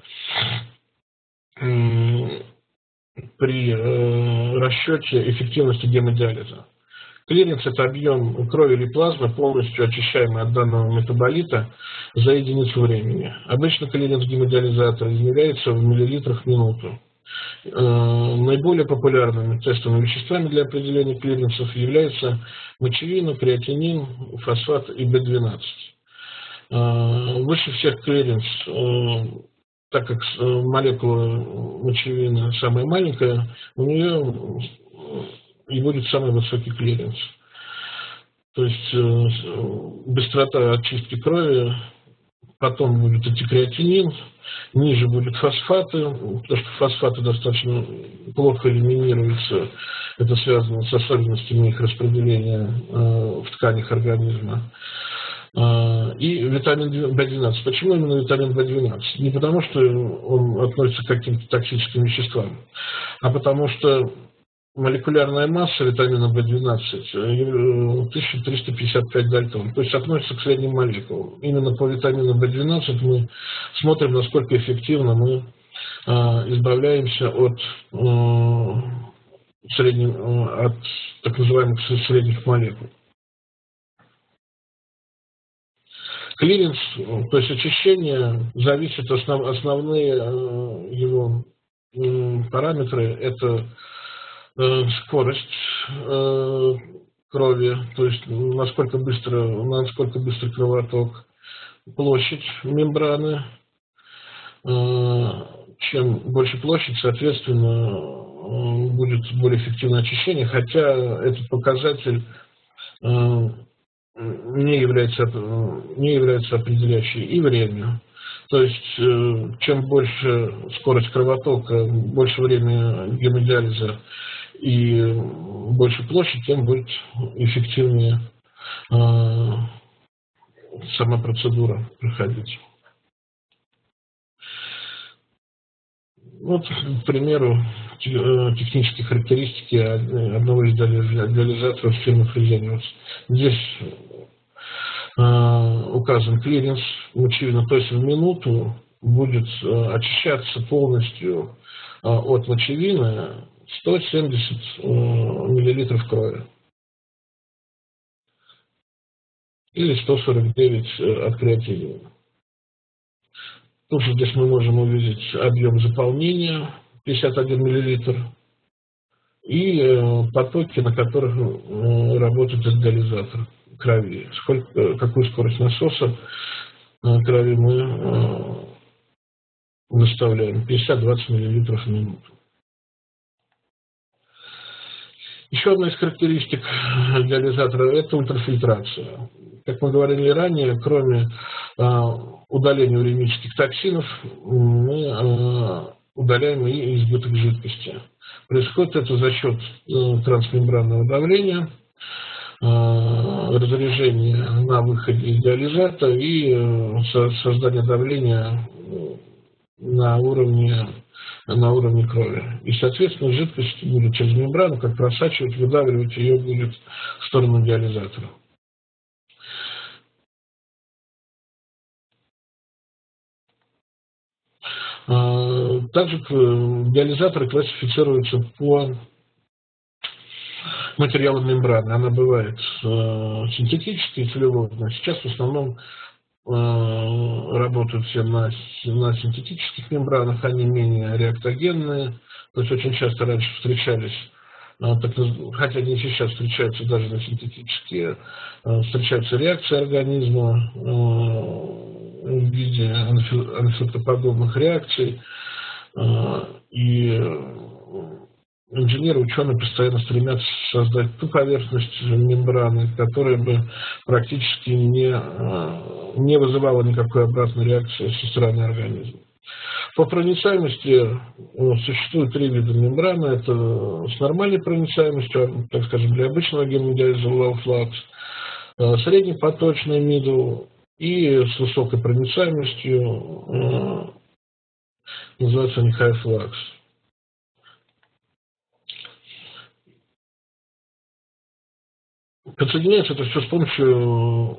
при расчете эффективности гемодиализа. Клиренс – это объем крови или плазмы, полностью очищаемый от данного метаболита за единицу времени. Обычно клиренс гемодиализатора измеряется в миллилитрах в минуту. Наиболее популярными тестовыми веществами для определения клиренсов являются мочевина, креатинин, фосфат и бэ двенадцать. Выше всех клиренс, так как молекула мочевины самая маленькая, у нее и будет самый высокий клиренс. То есть быстрота очистки крови, потом будет идти креатинин, ниже будут фосфаты, потому что фосфаты достаточно плохо элиминируются. Это связано с особенностями их распределения в тканях организма. И витамин бэ двенадцать. Почему именно витамин бэ двенадцать? Не потому, что он относится к каким-то токсическим веществам, а потому что молекулярная масса витамина бэ двенадцать тысяча триста пятьдесят пять дальтон, то есть относится к средним молекулам. Именно по витамину бэ двенадцать мы смотрим, насколько эффективно мы избавляемся от, средним, от так называемых средних молекул. Клиренс, то есть очищение, зависит основ, основные его параметры. Это скорость э, крови, то есть насколько быстро, насколько быстро кровоток, площадь мембраны. Э, чем больше площадь, соответственно, э, будет более эффективное очищение, хотя этот показатель э, не является, не является определяющей, и время. То есть, э, чем больше скорость кровотока, больше времени гемодиализа и больше площадь, тем будет эффективнее э, сама процедура проходить. Вот, к примеру, технические характеристики одного из диализаторов фирмы Fresenius. Здесь э, указан клиренс мочевины, то есть в минуту будет э, очищаться полностью э, от мочевины сто семьдесят э, миллилитров крови. Или сто сорок девять э, от креатинина. Тут же здесь мы можем увидеть объем заполнения пятьдесят один миллилитр и э, потоки, на которых э, работает этот диализатор крови. Сколько, какую скорость насоса э, крови мы э, выставляем. пятьдесят-двадцать миллилитров в минуту. Еще одна из характеристик диализатора – это ультрафильтрация. Как мы говорили ранее, кроме э, удаления уремических токсинов, мы э, удаляем и избыток жидкости. Происходит это за счет э, трансмембранного давления, э, разрежения на выходе из диализатора и э, со, создания давления на уровне, на уровне крови. И, соответственно, жидкость будет через мембрану, как просачивать, выдавливать ее будет в сторону диализатора. Также диализаторы классифицируются по материалам мембраны. Она бывает синтетическая и целлюлозная. Сейчас в основном работают все на, на синтетических мембранах, они менее реактогенные. То есть очень часто раньше встречались, так, хотя не сейчас встречаются даже на синтетические, встречаются реакции организма в виде анфилтоподобных реакций. И инженеры, ученые постоянно стремятся создать ту поверхность мембраны, которая бы практически не, не вызывала никакой обратной реакции со стороны организма. По проницаемости существует три вида мембраны. Это с нормальной проницаемостью, так скажем, для обычного гемодиализа low flux, среднепоточный middle и с высокой проницаемостью, называется они high flux. Подсоединяется это все с помощью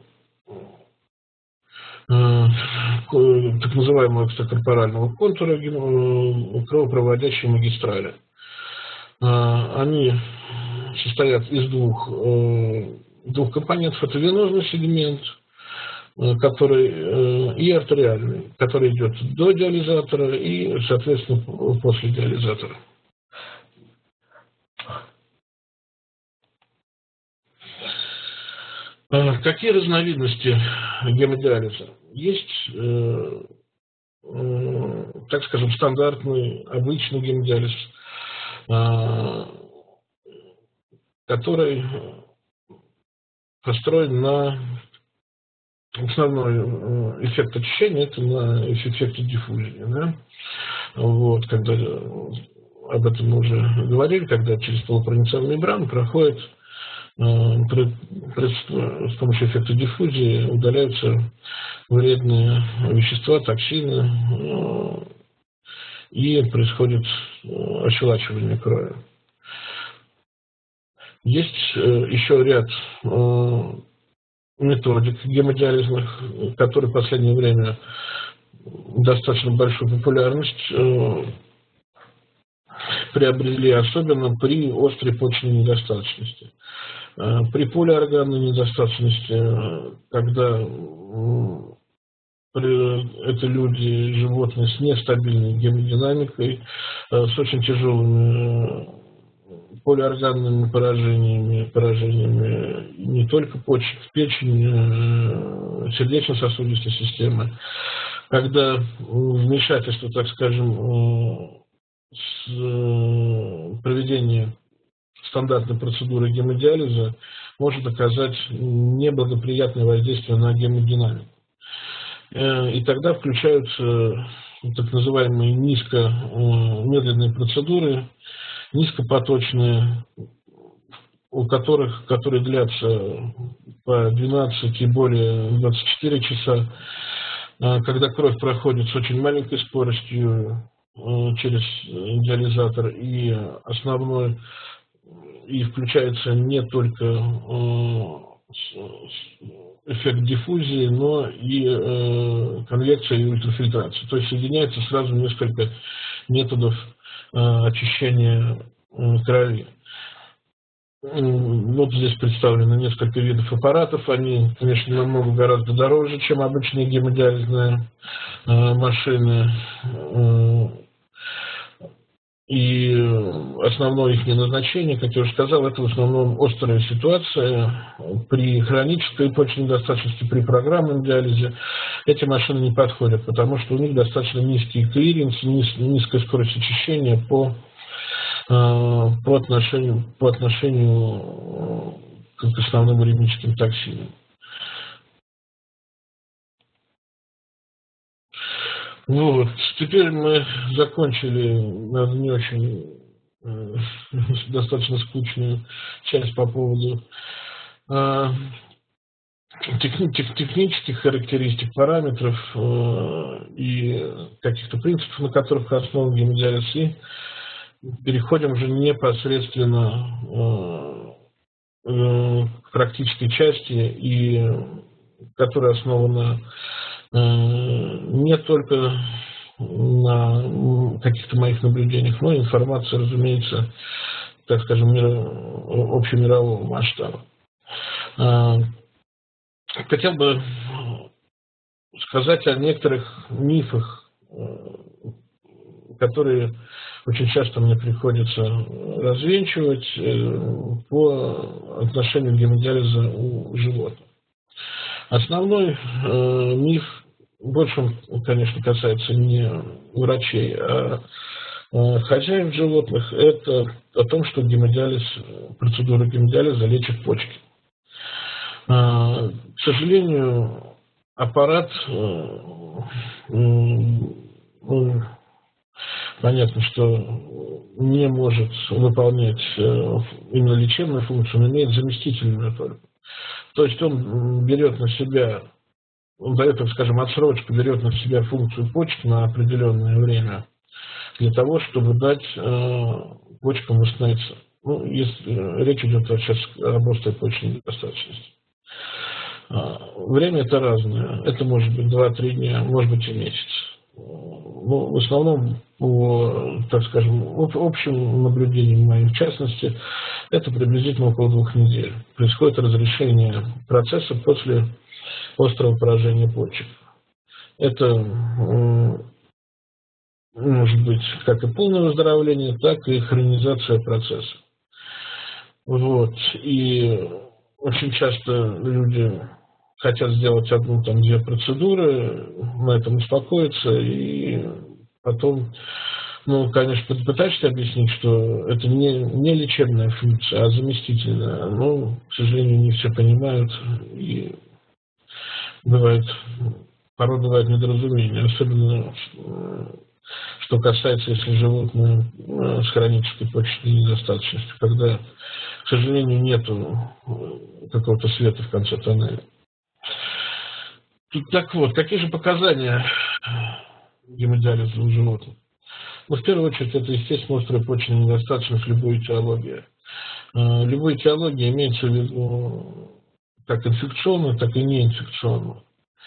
э, так называемого экстракорпорального контура кровопроводящей магистрали. Э, они состоят из двух, э, двух компонентов. Это венозный сегмент, э, который, э, и артериальный, который идет до диализатора и, соответственно, после диализатора. Какие разновидности гемодиализа? Есть, э, э, так скажем, стандартный, обычный гемодиализ, э, который построен на основной эффект очищения, это на эффекте диффузии. Да? Вот, когда об этом мы уже говорили, когда через полупроницаемую мембрану проходит При, при, с помощью эффекта диффузии удаляются вредные вещества, токсины, и происходит ощелачивание крови. Есть еще ряд методик гемодиализных, которые в последнее время достаточно большую популярность приобрели, особенно при острой почечной недостаточности. При полиорганной недостаточности, когда это люди, животные с нестабильной гемодинамикой, с очень тяжелыми полиорганными поражениями, поражениями не только почек, печени, сердечно-сосудистой системы, когда вмешательство, так скажем, с проведением стандартной процедуры гемодиализа может оказать неблагоприятное воздействие на гемодинамику. И тогда включаются так называемые низкомедленные процедуры, низкопоточные, у которых, которые длятся по двенадцать и более двадцати четырёх часа, когда кровь проходит с очень маленькой скоростью через диализатор, и основной и включается не только эффект диффузии, но и конвекция и ультрафильтрация. То есть соединяется сразу несколько методов очищения крови. Вот здесь представлены несколько видов аппаратов. Они, конечно, намного гораздо дороже, чем обычные гемодиализные машины. И основное их назначение, как я уже сказал, это в основном острая ситуация при хронической почечной недостаточности, при программном диализе. Эти машины не подходят, потому что у них достаточно низкий клиренс, низ, низкая скорость очищения по, по отношению, по отношению к основным уремическим токсинам. Вот, теперь мы закончили не очень э, достаточно скучную часть по поводу э, техни тех технических характеристик, параметров э, и каких-то принципов, на которых основан гемодиализ, и переходим уже непосредственно э, э, к практической части, и которая основана э, не только на каких-то моих наблюдениях, но и информация, разумеется, так скажем, мира, общемирового масштаба. Э, хотел бы сказать о некоторых мифах, которые очень часто мне приходится развенчивать по отношению к гемодиализу у животных. Основной э, миф, больше он, конечно, касается не врачей, а э, хозяев животных, это о том, что гемодиализ, процедура гемодиализа лечит почки. Э, к сожалению, аппарат, э, э, понятно, что не может выполнять э, именно лечебную функцию, но имеет заместительную только. То есть он берет на себя, он дает, так скажем, отсрочку, берет на себя функцию почки на определенное время для того, чтобы дать э, почкам восстановиться. Ну, если э, речь идет сейчас об острой почечной недостаточности. Э, время это разное. Это может быть два-три дня, может быть и месяц. Ну, в основном, по, так скажем, общим наблюдениям моим, в частности, это приблизительно около двух недель. Происходит разрешение процесса после острого поражения почек. Это может быть как и полное выздоровление, так и хронизация процесса. Вот. И очень часто люди хотят сделать одну, там, две процедуры, на этом успокоиться, и потом, ну, конечно, пытаешься объяснить, что это не, не лечебная функция, а заместительная. Но, к сожалению, не все понимают, и бывает, порой бывает недоразумение, особенно что касается, если животное с хронической почечной недостаточностью, когда, к сожалению, нету какого-то света в конце тоннеля. Так вот, какие же показания гемодиализа у животных? Ну, в первую очередь, это, естественно, острая почечная недостаточность, любой этиологии. Любой этиологии имеется в виду как инфекционную, так и неинфекционную.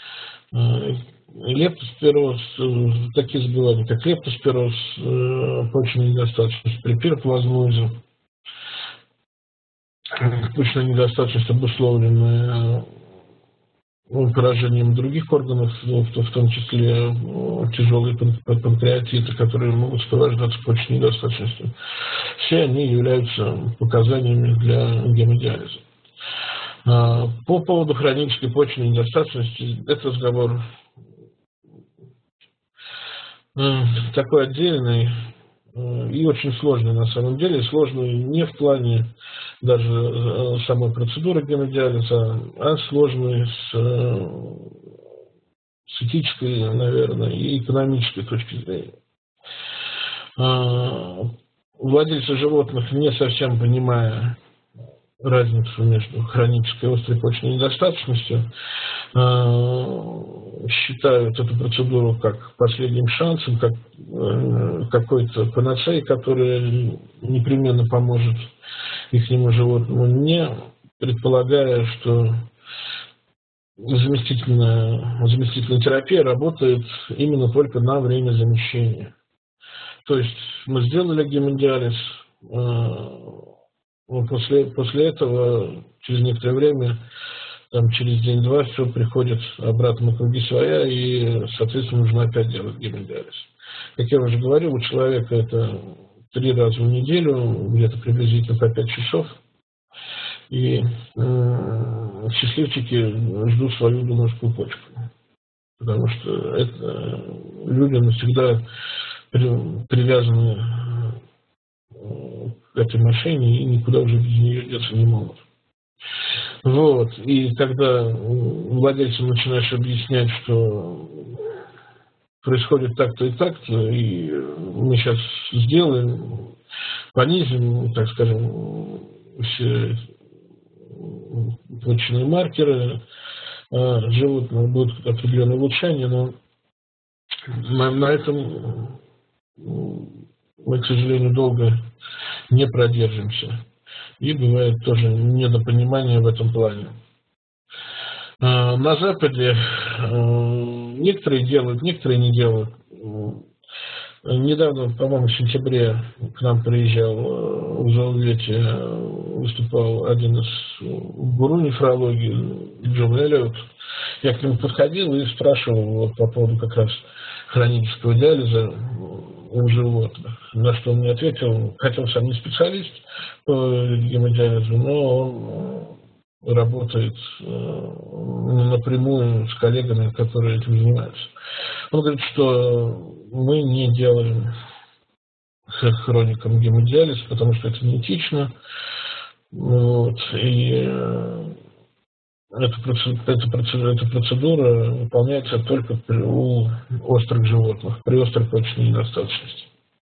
Лептоспироз, такие заболевания, как лептоспироз, почечная недостаточность, при пироплазмозе, почечная недостаточность, обусловленная поражением других органов, в том числе тяжелые панкреатиты, которые могут сопровождаться почечной недостаточностью. Все они являются показаниями для гемодиализа. По поводу хронической почечной недостаточности, этот разговор такой отдельный и очень сложный на самом деле. Сложный не в плане даже самой процедуры гемодиализа, а сложный с, с этической, наверное, и экономической точки зрения. Владельцы животных, не совсем понимая разницу между хронической и острой почечной недостаточностью, считают эту процедуру как последним шансом, как какой-то панацеей, которая непременно поможет ихнему животному, не предполагая, что заместительная, заместительная терапия работает именно только на время замещения. То есть мы сделали гемодиализ, после, после этого через некоторое время, там, через день-два, все приходит обратно на круги своя, и, соответственно, нужно опять делать гемодиализ. Как я уже говорил, у человека это три раза в неделю, где-то приблизительно по пять часов. И э, счастливчики ждут свою донорскую почку. Потому что это, люди навсегда при, привязаны к этой машине и никуда уже без нее деться не могут. Вот. И когда владельцам начинаешь объяснять, что происходит так-то и так-то, и мы сейчас сделаем, понизим, так скажем, все почечные маркеры, животных будет определенное улучшение, но на, на этом мы, к сожалению, долго не продержимся. И бывает тоже недопонимание в этом плане. На Западе некоторые делают, некоторые не делают. Недавно, по-моему, в сентябре к нам приезжал в Золвете, выступал один из гуру нефрологии, Джон Эллиот. Я к нему подходил и спрашивал вот, по поводу как раз хронического диализа у животных. На что он мне ответил, хотя он сам не специалист по гемодиализу, но он работает напрямую с коллегами, которые этим занимаются. Он говорит, что мы не делаем хроникам гемодиализ, потому что это неэтично. Вот, и эта процедура, эта, процедура, эта процедура выполняется только у острых животных, при острой почечной недостаточности.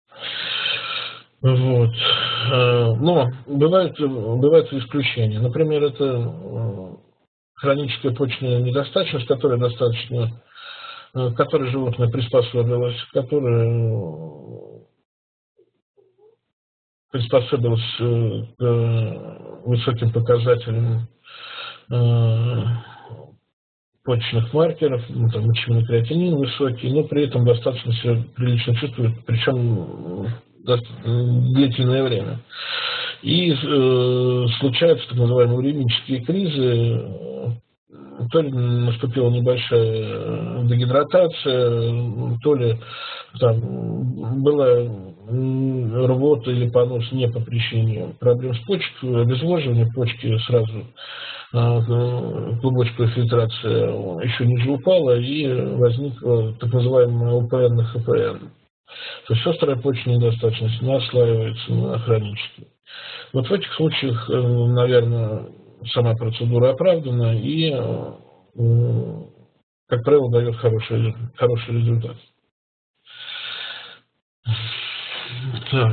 Вот. Но бывают, бывают исключения. Например, это хроническая почечная недостаточность, которая достаточно, к которой животное приспособилось, которая приспособилась к высоким показателям почечных маркеров, ну, там, мочевой креатинин высокий, но при этом достаточно себя прилично чувствует, причем длительное время. И э, случаются так называемые уремические кризы, то ли наступила небольшая дегидратация, то ли там была рвота или понос не по причине проблем с почкой, обезвоживание почки сразу, глубокая фильтрация еще ниже упала, и возникла так называемая ОПН и ХПН. То есть острая почечная недостаточность наслаивается на хроническую. Вот в этих случаях, наверное, сама процедура оправдана и, как правило, дает хороший, хороший результат. Так.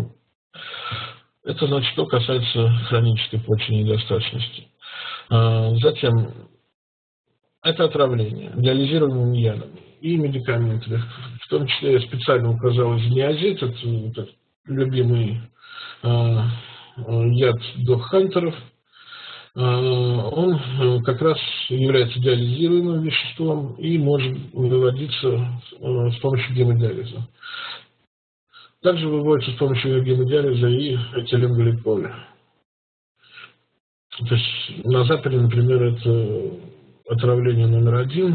Это значит, что касается хронической почечной недостаточности. Затем это отравление диализированными ядами и медикаменты. В том числе я специально указал изониазид, это, это любимый э, яд док-хантеров. Э, он как раз является диализируемым веществом и может выводиться э, с помощью гемодиализа. Также выводится с помощью гемодиализа и этиленгликоль. То есть на Западе, например, это отравление номер один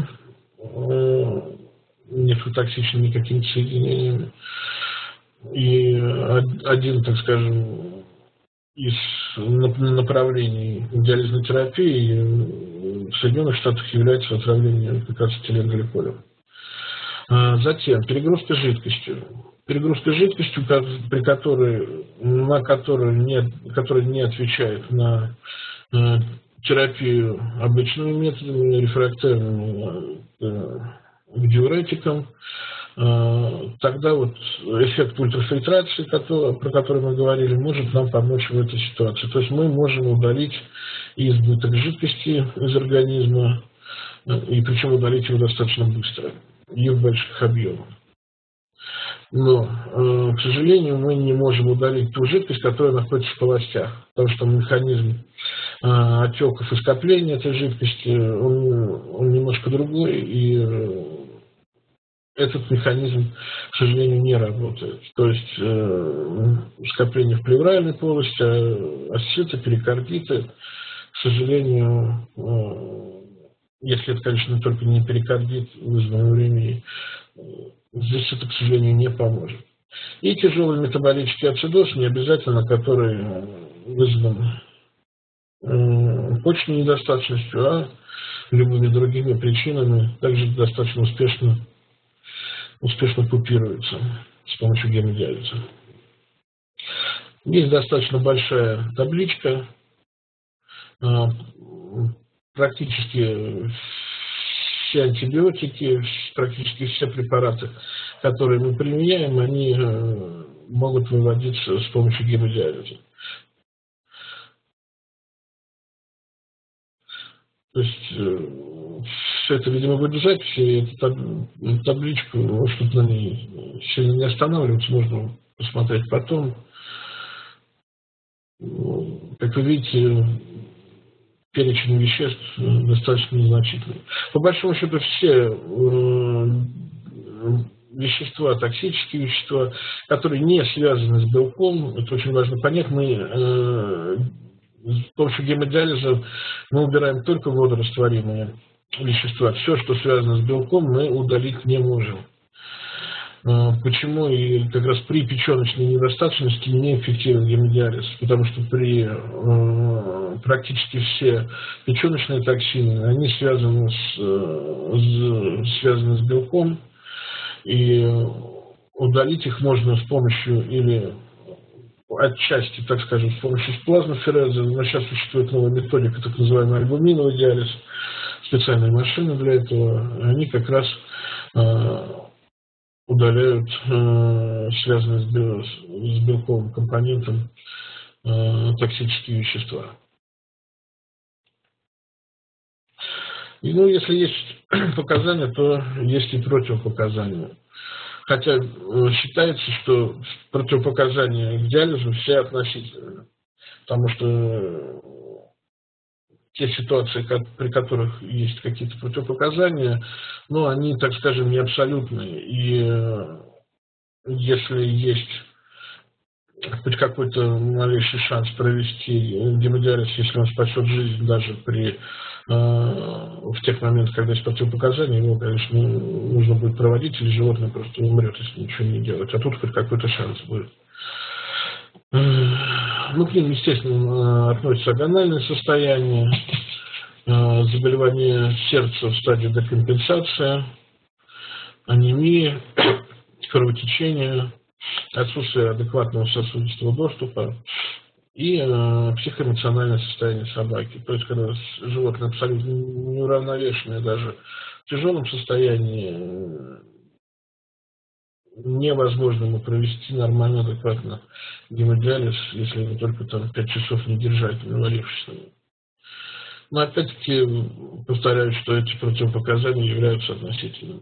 нефротоксичными какими-то соединениями. И один, так скажем, из направлений диализной терапии в Соединенных Штатах является отравление как раз этиленгликолем. Затем перегрузка жидкостью. Перегрузка жидкостью, при которой, на которую не, которая не отвечает на э, терапию обычными методами, рефрактерными э, к диуретикам, э, тогда вот эффект ультрафильтрации, который, про который мы говорили, может нам помочь в этой ситуации. То есть мы можем удалить избыток жидкости из организма, э, и причем удалить его достаточно быстро и в больших объемах. Но, э, к сожалению, мы не можем удалить ту жидкость, которая находится в полостях, потому что механизм э, отеков и скопления этой жидкости, он, он немножко другой, и э, этот механизм, к сожалению, не работает. То есть э, скопление в плевральной полости, а асциты, перикардиты, к сожалению, э, если это, конечно, только не перикардит, вызванный временем, здесь это, к сожалению, не поможет. И тяжелый метаболический ацидоз, не обязательно который вызван э, почечной недостаточностью, а любыми другими причинами, также достаточно успешно, успешно купируется с помощью гемодиализа. Есть достаточно большая табличка, э, практически все антибиотики, практически все препараты, которые мы применяем, они э, могут выводиться с помощью гемодиализа. То есть э, все это, видимо, будет в записи, и эту таб- табличку, ну, чтобы на ней сильно не останавливаться, можно посмотреть потом. Ну, как вы видите, перечень веществ достаточно незначительный. По большому счету, все э, вещества, токсические вещества, которые не связаны с белком, это очень важно понять, мы э, с помощью гемодиализа мы убираем только водорастворимые вещества. Все, что связано с белком, мы удалить не можем. Почему и как раз при печеночной недостаточности неэффективен гемодиализ? Потому что при э, практически все печеночные токсины, они связаны с, с, связаны с белком, и удалить их можно с помощью или отчасти, так скажем, с помощью плазмофереза, но сейчас существует новая методика, так называемый альбуминовый диализ, специальные машины для этого, они как раз э, удаляют э, связанные с, бел, с белковым компонентом э, токсические вещества. И, ну, если есть показания, то есть и противопоказания. Хотя э, считается, что противопоказания к диализу все относительны, потому что те ситуации, как, при которых есть какие-то противопоказания, ну, они, так скажем, не абсолютные. И э, если есть хоть какой-то малейший шанс провести гемодиализ, если он спасет жизнь даже при, э, в тех моментах, когда есть противопоказания, его, конечно, нужно будет проводить, или животное просто умрет, если ничего не делать. А тут хоть какой-то шанс будет. Ну, к ним, естественно, относятся агональное состояние, заболевание сердца в стадии декомпенсации, анемия, кровотечение, отсутствие адекватного сосудистого доступа и э, психоэмоциональное состояние собаки. То есть, когда животное абсолютно неуравновешенное, даже в тяжелом состоянии невозможно ему провести нормально, адекватно гемодиализ, если его только там пять часов не держать, навалившись на него. Но опять-таки повторяю, что эти противопоказания являются относительными.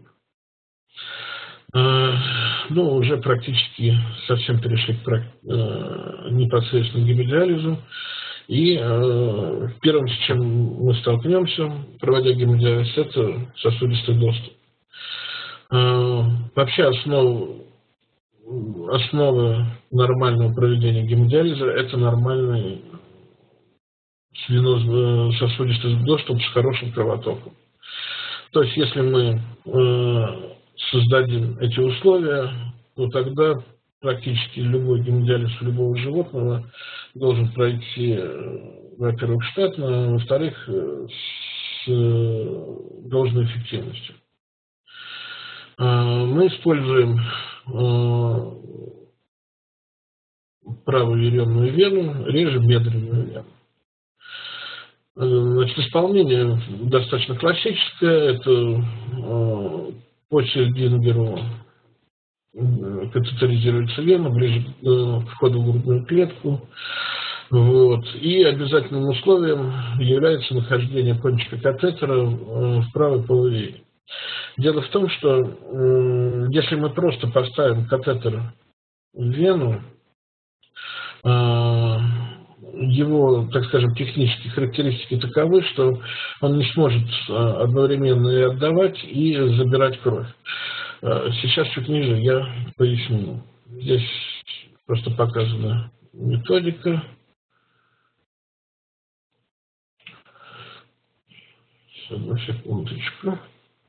Ну, уже практически совсем перешли к э, непосредственно гемодиализу. И э, первым, с чем мы столкнемся, проводя гемодиализ, это сосудистый доступ. Э, вообще основа, основа нормального проведения гемодиализа – это нормальный венозно-сосудистый доступ с хорошим кровотоком. То есть, если мы э, создадим эти условия, то тогда практически любой гемодиализ у любого животного должен пройти, во-первых, штатно, а во-вторых, с должной эффективностью. Мы используем правую еремную вену, реже бедренную вену. Значит, исполнение достаточно классическое. Это э, по Селдингеру катетеризируется вена ближе к входу в грудную клетку. Вот. И обязательным условием является нахождение кончика катетера в правой половине. Дело в том, что э, если мы просто поставим катетер в вену, э, его, так скажем, технические характеристики таковы, что он не сможет одновременно и отдавать, и забирать кровь. Сейчас чуть ниже я поясню. Здесь просто показана методика. Одну секундочку.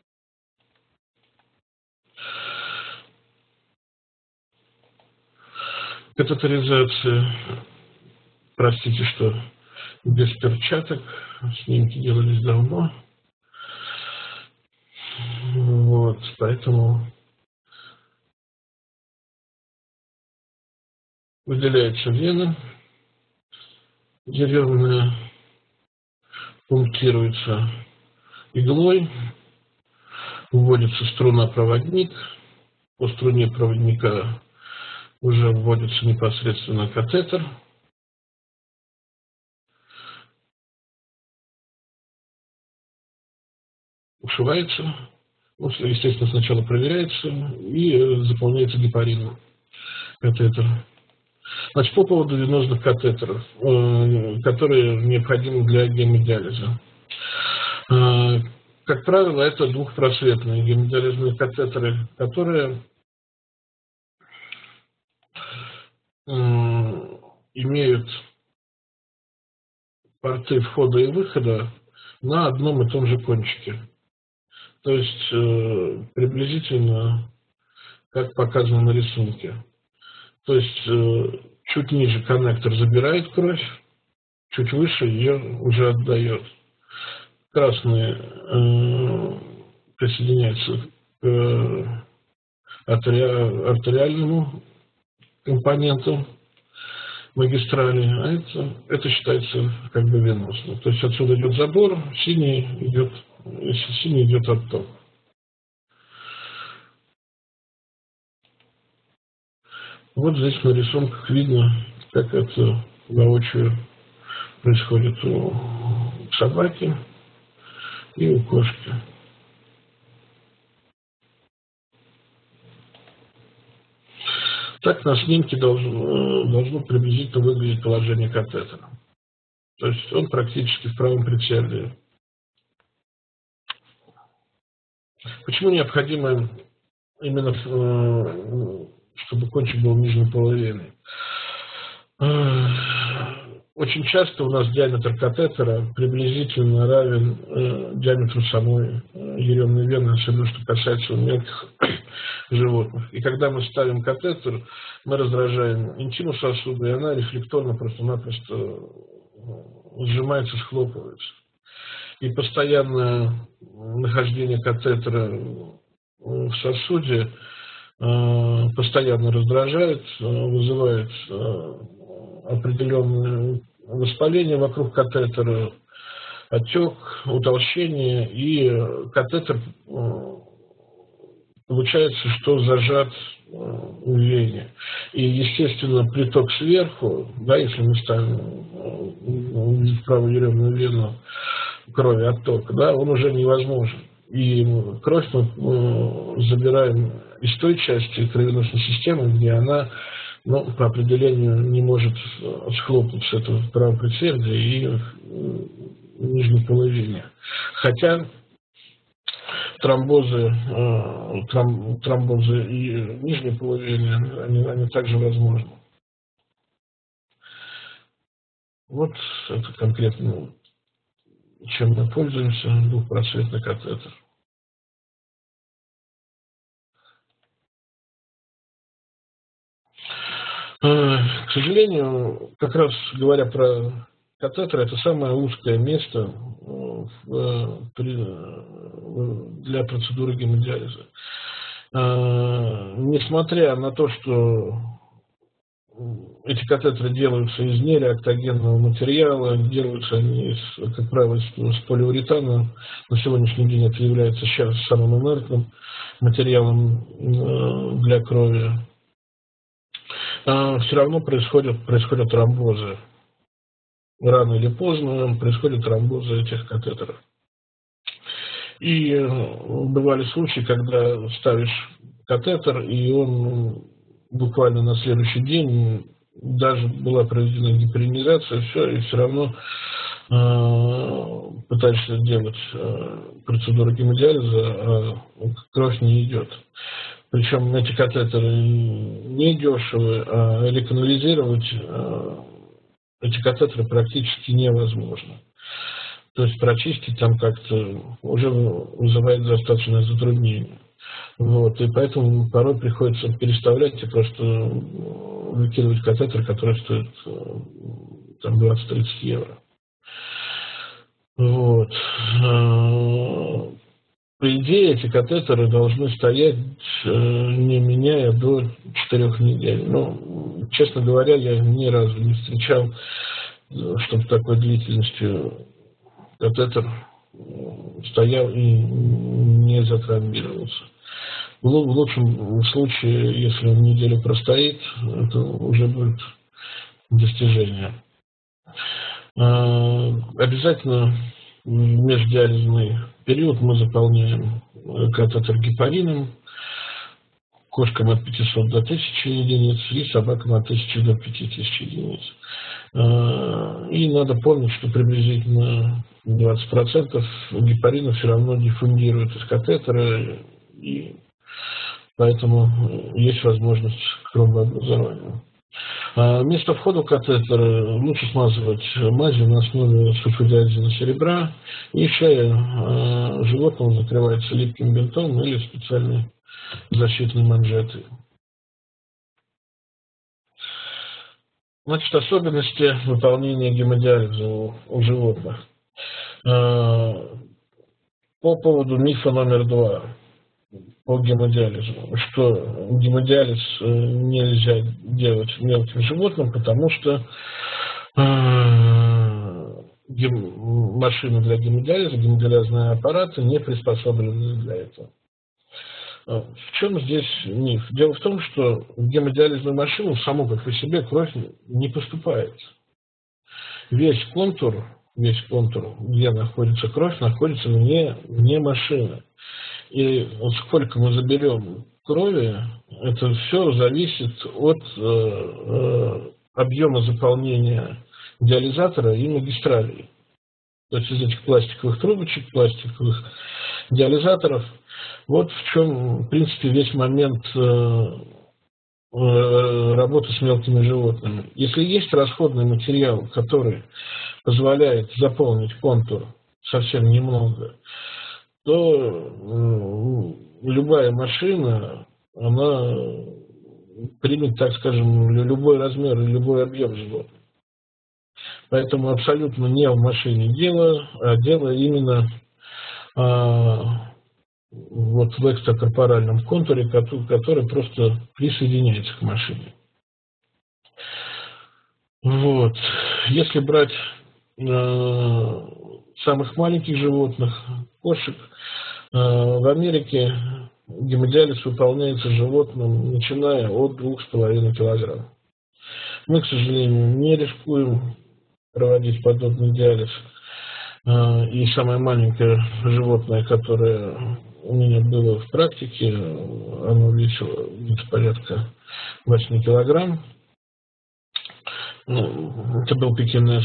Катетеризация. Простите, что без перчаток. Снимки делались давно. Вот, поэтому выделяется вена деревная, пунктируется иглой, вводится струна-проводник. По струне проводника уже вводится непосредственно катетер. ушивается, ну, естественно, сначала проверяется и заполняется гепарином катетер. Значит, по поводу венозных катетеров, которые необходимы для гемодиализа. Как правило, это двухпросветные гемодиализные катетеры, которые имеют порты входа и выхода на одном и том же кончике. То есть э, приблизительно, как показано на рисунке. То есть э, чуть ниже коннектор забирает кровь, чуть выше ее уже отдает. Красный э, присоединяется к э, артери- артериальному компоненту магистрали, а это, это считается как бы венозным. То есть отсюда идет забор, синий идет, синий идет отток. Вот здесь на рисунках видно, как это воочию происходит у собаки и у кошки. Так на снимке должно, должно приблизительно выглядеть положение катетера. То есть он практически в правом предсердии. Почему необходимо именно, чтобы кончик был нижней половиной? Очень часто у нас диаметр катетера приблизительно равен э, диаметру самой э, еремной вены, особенно что касается мелких животных. И когда мы ставим катетер, мы раздражаем интиму сосуда, и она рефлекторно просто-напросто сжимается, схлопывается. И постоянное нахождение катетера в сосуде э, постоянно раздражает, э, вызывает э, определенное воспаление вокруг катетера, отек, утолщение, и катетер получается, что зажат в вене. И, естественно, приток сверху, да, если мы ставим в правую еремную вену крови отток, да, он уже невозможен. И кровь мы забираем из той части кровеносной системы, где она, ну, по определению не может схлопнуться, это в правом предсердии и в нижней половине. Хотя тромбозы, тром, тромбозы и нижней половине, они, они также возможны. Вот это конкретно, чем мы пользуемся, двухпроцентный катетер. К сожалению, как раз говоря про катетер, это самое узкое место для процедуры гемодиализа. Несмотря на то, что эти катетеры делаются из нереактогенного материала, делаются они, из, как правило, из полиуретана, на сегодняшний день это является сейчас самым инертным материалом для крови, все равно происходят, происходят тромбозы. Рано или поздно происходят тромбозы этих катетеров. И бывали случаи, когда ставишь катетер, и он буквально на следующий день, даже была проведена гиперинизация, все, и все равно э, пытаешься делать э, процедуру гемодиализа, а кровь не идет. Причем эти катетеры не дешевы, а реканализировать э, эти катетеры практически невозможно. То есть прочистить там как-то уже вызывает достаточное затруднение. Вот, и поэтому порой приходится переставлять и просто выкидывать катетер, который стоит там двадцать-тридцать евро. Вот. По идее, эти катетеры должны стоять, не меняя, до четырех недель. Но, честно говоря, я ни разу не встречал, чтобы такой длительностью катетер стоял и не затравмировался. В лучшем случае, если он неделю простоит, это уже будет достижение. Обязательно в междиализный период мы заполняем катетер гепарином, кошкам от пятисот до тысячи единиц и собакам от тысячи до пяти тысяч единиц. И надо помнить, что приблизительно двадцать процентов гепарина все равно диффундирует из катетера, и поэтому есть возможность к тромбообразованию. Место входа в катетер лучше смазывать мазью на основе сульфидиазина серебра, и шея животного закрывается липким бинтом или специальной защитной манжетой. Значит, особенности выполнения гемодиализа у, у животных. По поводу мифа номер два по гемодиализу, что гемодиализ нельзя делать мелким животным, потому что машины для гемодиализа, гемодиализные аппараты не приспособлены для этого. В чем здесь миф? Дело в том, что в гемодиализную машину саму как по себе кровь не поступает. Весь контур, весь контур, где находится кровь, находится вне, вне машины. И сколько мы заберем крови, это все зависит от э, э, объема заполнения диализатора и магистралей. То есть из этих пластиковых трубочек, пластиковых диализаторов. Вот в чем, в принципе, весь момент э, э, работы с мелкими животными. Если есть расходный материал, который позволяет заполнить контур совсем немного, то э, любая машина, она примет, так скажем, любой размер и любой объем животного. Поэтому абсолютно не в машине дело, а дело именно э, вот в экстракорпоральном контуре, который, который просто присоединяется к машине. Вот. Если брать э, самых маленьких животных, кошек, э, в Америке гемодиализ выполняется животным, начиная от двух с половиной килограмм. Мы, к сожалению, не рискуем проводить подобный диализ. Э, и самое маленькое животное, которое у меня было в практике, оно весило где-то порядка восемь килограмм. Ну, это был пекинес.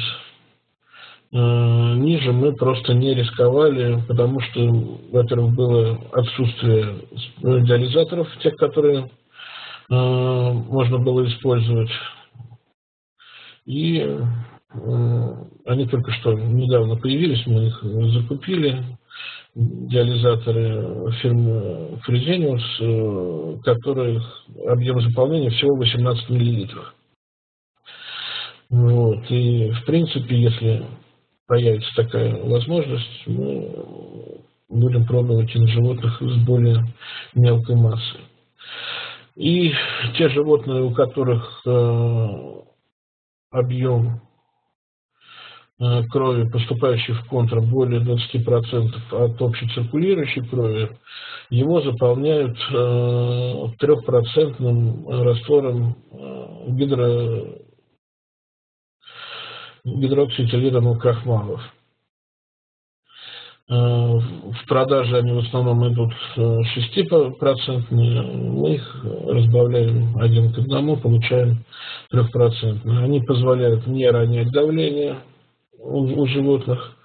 Ниже мы просто не рисковали, потому что, во-первых, было отсутствие диализаторов, тех, которые можно было использовать. И они только что недавно появились, мы их закупили. Диализаторы фирмы Fresenius, которых объем заполнения всего восемнадцать миллилитров. Вот. И в принципе, если появится такая возможность, мы будем пробовать и на животных с более мелкой массой. И те животные, у которых э, объем крови, поступающей в контур, более двадцати процентов от общей циркулирующей крови, его заполняют э, трехпроцентным раствором э, гидро, гидроксиэтиленовых крахмалов. Э, в продаже они в основном идут шестипроцентные, мы их разбавляем один к одному, получаем трехпроцентные. Они позволяют не ронять давление у животных,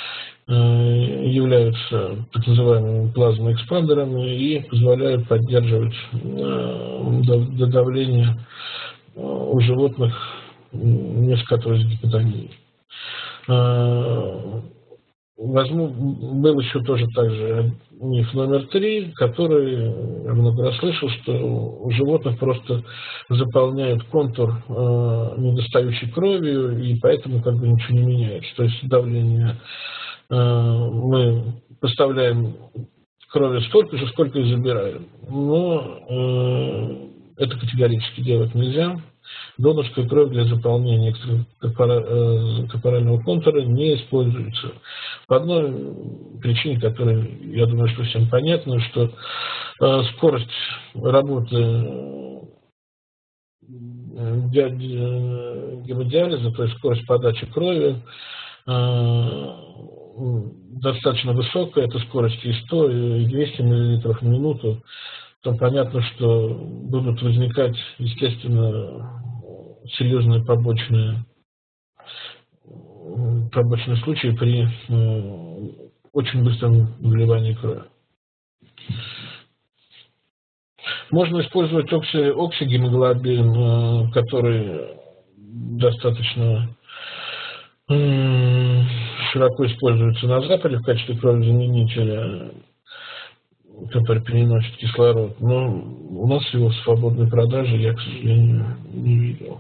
являются так называемыми плазмоэкспандерами и позволяют поддерживать до давления у животных, несколько с гипотонией. Возьму, был еще тоже также миф номер три, который я много раз слышал, что у животных просто заполняют контур э, недостающей кровью, и поэтому как бы ничего не меняется. То есть давление э, мы поставляем крови столько же, сколько и забираем. Но э, это категорически делать нельзя. Донорская кровь для заполнения экстракорпорального контура не используется. По одной причине, которая, я думаю, что всем понятна, что э, скорость работы гемодиализа, то есть скорость подачи крови, э, достаточно высокая, это скорости и сто, и двести миллилитров в минуту, то понятно, что будут возникать, естественно, серьезные побочные, побочные случаи при очень быстром выливании крови. Можно использовать окси, оксигемоглобин, который достаточно широко используется на Западе в качестве кровозаменителя, который переносит кислород. Но у нас его в свободной продаже я, к сожалению, не видел.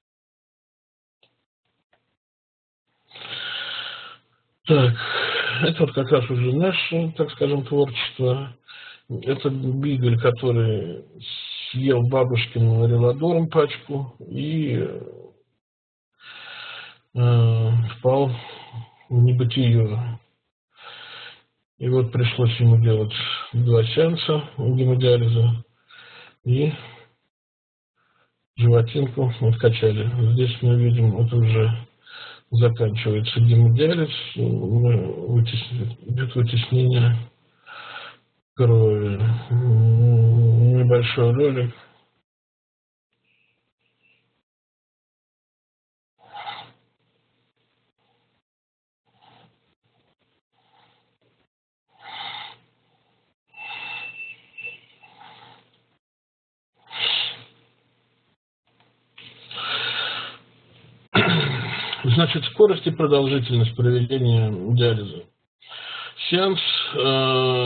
Так, это вот как раз уже наше, так скажем, творчество. Это бигль, который съел бабушкиным релодором пачку и э, впал в небытие. И вот пришлось ему делать два сеанса гемодиализа и животинку откачали. Здесь мы видим, это уже заканчивается гемодиализ, идет вытеснение крови. Небольшой ролик. Значит, скорость и продолжительность проведения диализа. Сеанс э,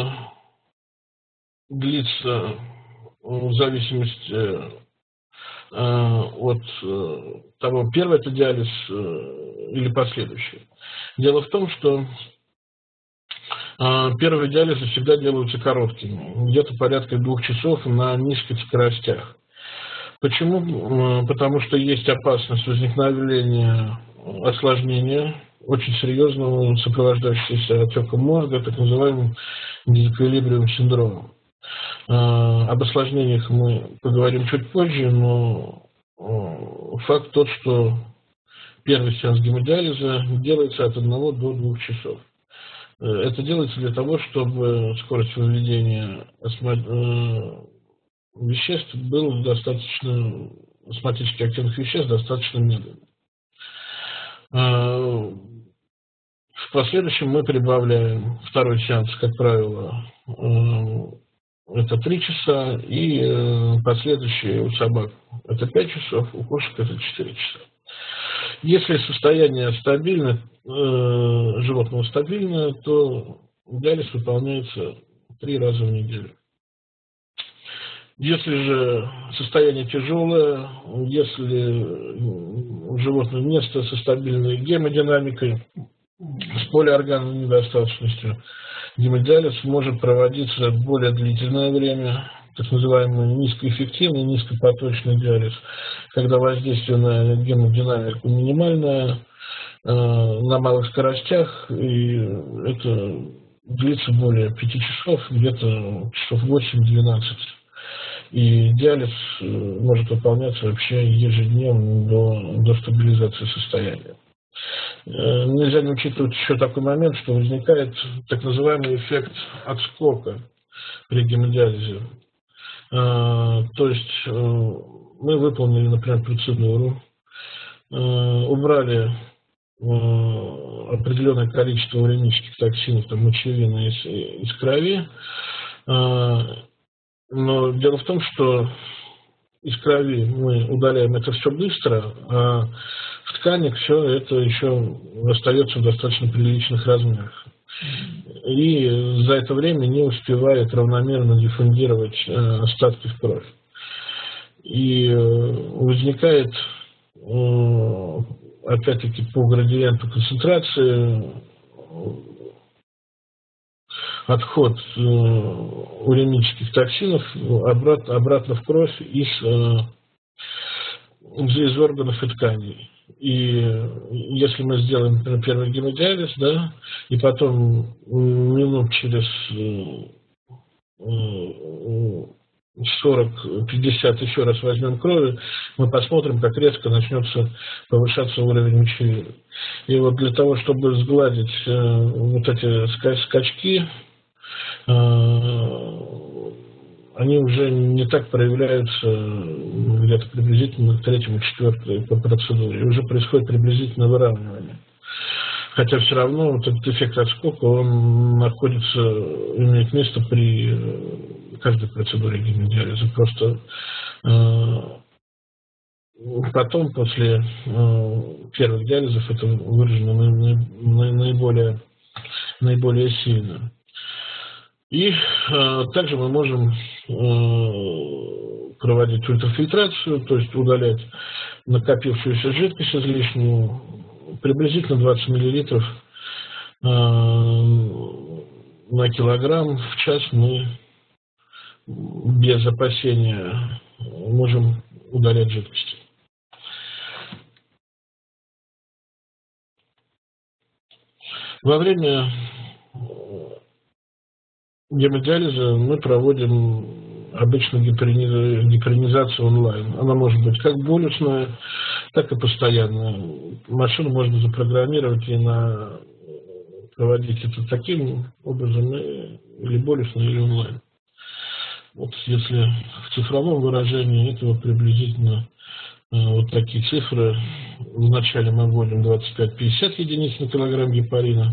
длится в зависимости э, от э, того, первый это диализ э, или последующий. Дело в том, что э, первые диализы всегда делаются короткими, где-то порядка двух часов на низких скоростях. Почему? Потому что есть опасность возникновения осложнения, очень серьезного, сопровождающегося отеком мозга, так называемым дезэквилибриум синдромом. Об осложнениях мы поговорим чуть позже, но факт тот, что первый сеанс гемодиализа делается от одного до двух часов. Это делается для того, чтобы скорость выведения веществ было достаточно, осмотически активных веществ достаточно медленно. В последующем мы прибавляем второй сеанс, как правило, это три часа, и последующие у собак это пять часов, у кошек это четыре часа. Если состояние стабильно, животного стабильное, то диализ выполняется три раза в неделю. Если же состояние тяжелое, если у животного место со стабильной гемодинамикой, с полиорганной недостаточностью, гемодиализ может проводиться более длительное время, так называемый низкоэффективный, низкопоточный диализ, когда воздействие на гемодинамику минимальное, на малых скоростях, и это длится более пяти часов, где-то часов восемь-двенадцать. И диализ может выполняться вообще ежедневно до, до стабилизации состояния. Нельзя не учитывать еще такой момент, что возникает так называемый эффект отскока при гемодиализе. То есть мы выполнили, например, процедуру, убрали определенное количество уремических токсинов, там, мочевины из, из крови. Но дело в том, что из крови мы удаляем это все быстро, а в тканях все это еще остается в достаточно приличных размерах. И за это время не успевает равномерно диффундировать остатки в кровь. И возникает, опять-таки, по градиенту концентрации отход э, уремических токсинов обратно, обратно в кровь из, э, из органов и тканей. И если мы сделаем, например, первый гемодиализ, да, и потом минут через э, сорок-пятьдесят еще раз возьмем крови, мы посмотрим, как резко начнется повышаться уровень мочевины. И вот для того, чтобы сгладить э, вот эти скачки, э, они уже не так проявляются где-то приблизительно к третьему, четвертой по процедуре. Уже происходит приблизительно выравнивание. Хотя все равно вот этот эффект отскока, он находится, имеет место при каждой процедуре гемодиализа. Просто э, потом, после э, первых диализов, это выражено на, на, наиболее, наиболее сильно. И э, также мы можем э, проводить ультрафильтрацию, то есть удалять накопившуюся жидкость излишнюю, приблизительно двадцать миллилитров э, на килограмм в час мы без опасения можем удалять жидкость. Во время гемодиализа мы проводим обычно гиперинизацию онлайн. Она может быть как болюсная, так и постоянная. Машину можно запрограммировать и на проводить это таким образом, или болюсно, или онлайн. Вот если в цифровом выражении, это вот приблизительно вот такие цифры. Вначале мы вводим двадцать пять - пятьдесят единиц на килограмм гепарина,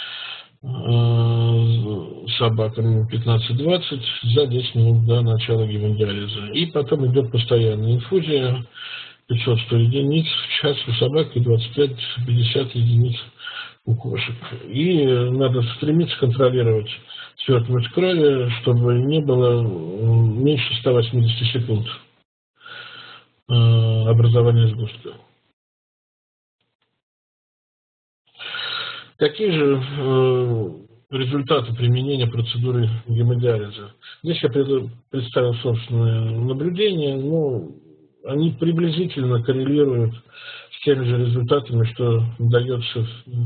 собакам пятнадцать - двадцать за десять минут до начала гемодиализа. И потом идет постоянная инфузия пятьсот - сто единиц в час у собак и двадцать пять - пятьдесят единиц у кошек. И надо стремиться контролировать свертывать крови, чтобы не было меньше ста восьмидесяти секунд образования сгустка. Какие же э, результаты применения процедуры гемодиализа? Здесь я представил собственные наблюдения, но они приблизительно коррелируют с теми же результатами, что дается,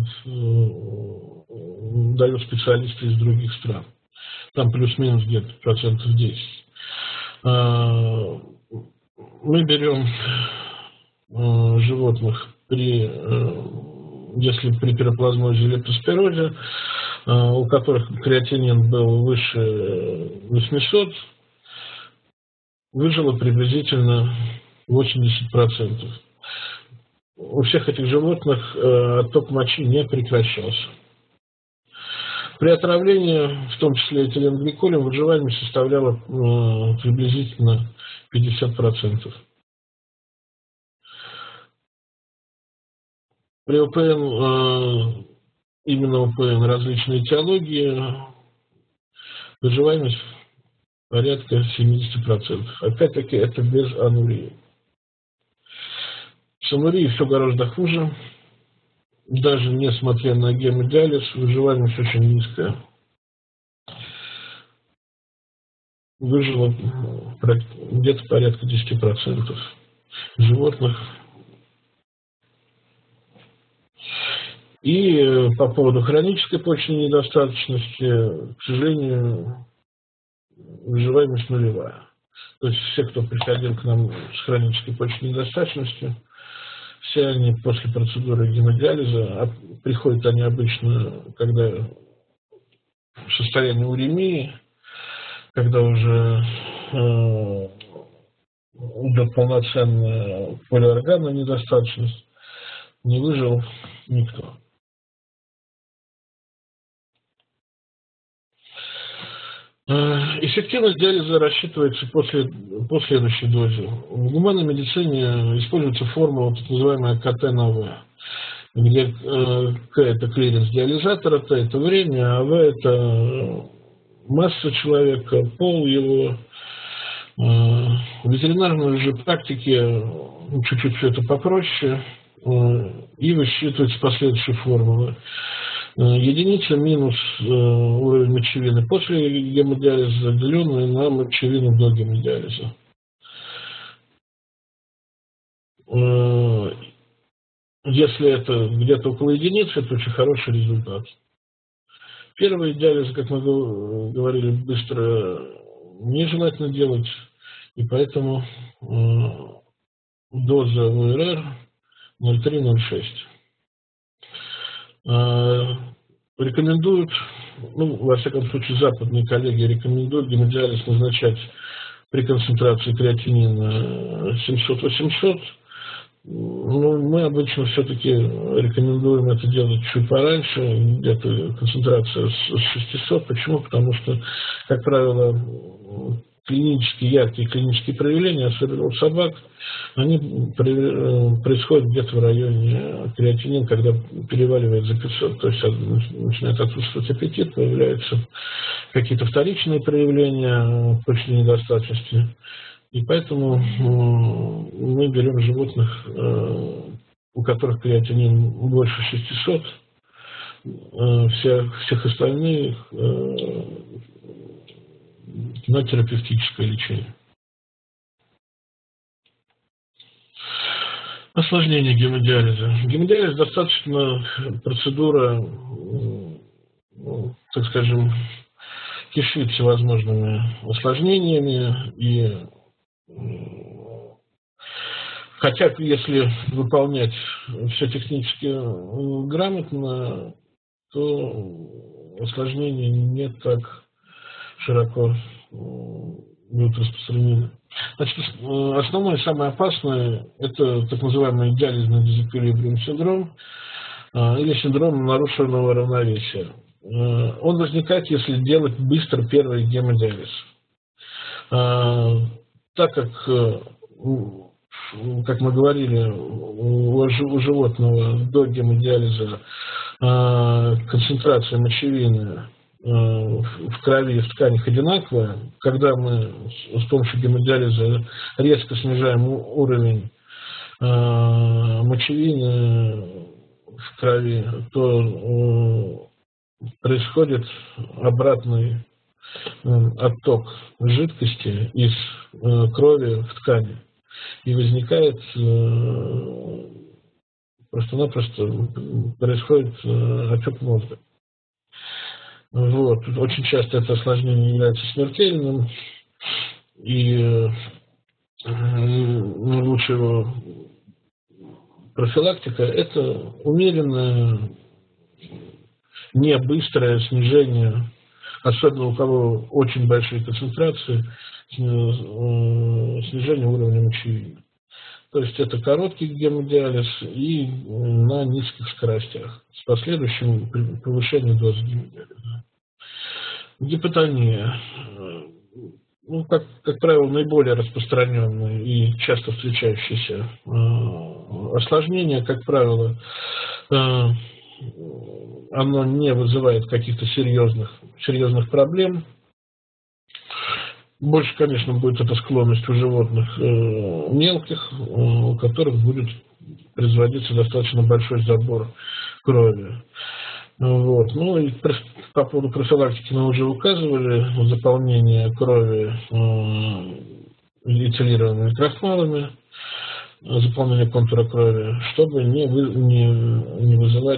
дают специалисты из других стран. Там плюс-минус где-то процентов десять. Э, мы берем э, животных при... Э, если при пироплазмозе или лептоспирозе, у которых креатинин был выше восьмисот, выжило приблизительно восемьдесят процентов. У всех этих животных отток мочи не прекращался. При отравлении, в том числе этиленгликолем, выживаемость составляла приблизительно пятьдесят процентов. При ОПН, именно ОПН, различные этиологии, выживаемость порядка семидесяти процентов. Опять-таки, это без анурии. С анурией все гораздо хуже. Даже несмотря на гемодиализ, выживаемость очень низкая. Выжило где-то порядка десяти процентов животных. И по поводу хронической почечной недостаточности, к сожалению, выживаемость нулевая. То есть все, кто приходил к нам с хронической почечной недостаточностью, все они после процедуры гемодиализа, а приходят они обычно, когда в состоянии уремии, когда уже э, идет полноценная полиорганная недостаточность, не выжил никто. Эффективность диализа рассчитывается после, по следующей дозе. В гуманной медицине используется формула, так называемая ка тэ на вэ, где К это клиренс диализатора, Т это время, а В это масса человека, пол его. В ветеринарной же практике чуть-чуть все это попроще, и высчитываются последующие формулы. Единица минус э, уровень мочевины после гемодиализа, деленный на мочевину до гемодиализа. Э, если это где-то около единицы, это очень хороший результат. Первый диализ, как мы говорили, быстро нежелательно делать. И поэтому э, доза УРР ноль три — ноль шесть. Э, рекомендуют, ну, во всяком случае, западные коллеги рекомендуют гемодиализ назначать при концентрации креатинина семьсот-восемьсот. Ну, мы обычно все-таки рекомендуем это делать чуть пораньше, где-то концентрация с шестисот. Почему? Потому что, как правило, клинические, яркие клинические проявления, особенно у собак, они происходят где-то в районе креатинин, когда переваливает за пятьсот. То есть начинает отсутствовать аппетит, появляются какие-то вторичные проявления почечной недостаточности. И поэтому мы берем животных, у которых креатинин больше шестисот, всех, всех остальных на терапевтическое лечение. Осложнение гемодиализа. Гемодиализ достаточно процедура, ну, так скажем, кишит всевозможными осложнениями. И хотя, если выполнять все технически грамотно, то осложнения не так широко будут распространены. Значит, основное и самое опасное – это так называемый диализный дезэквилибриум синдром или синдром нарушенного равновесия. Он возникает, если делать быстро первый гемодиализ. Так как, как мы говорили, у животного до гемодиализа концентрация мочевины в крови и в тканях одинаковая, когда мы с помощью гемодиализа резко снижаем уровень мочевины в крови, то происходит обратный отток жидкости из крови в ткани. И возникает просто-напросто происходит отек мозга. Вот. Очень часто это осложнение является смертельным, и ну, лучше его профилактика – это умеренное, не быстрое снижение, особенно у кого очень большие концентрации, снижение уровня мочевины. То есть это короткий гемодиализ и на низких скоростях с последующим повышением дозы гемодиализа. Гипотония. Ну, как, как правило, наиболее распространенное и часто встречающееся э, осложнение, как правило, э, оно не вызывает каких-то серьезных, серьезных проблем. Больше, конечно, будет эта склонность у животных э, мелких, э, у которых будет производиться достаточно большой забор крови. Вот. Ну и по поводу профилактики мы уже указывали: заполнение крови э, этилированными крахмалами, заполнение контура крови, чтобы не, вы, не, не вызывать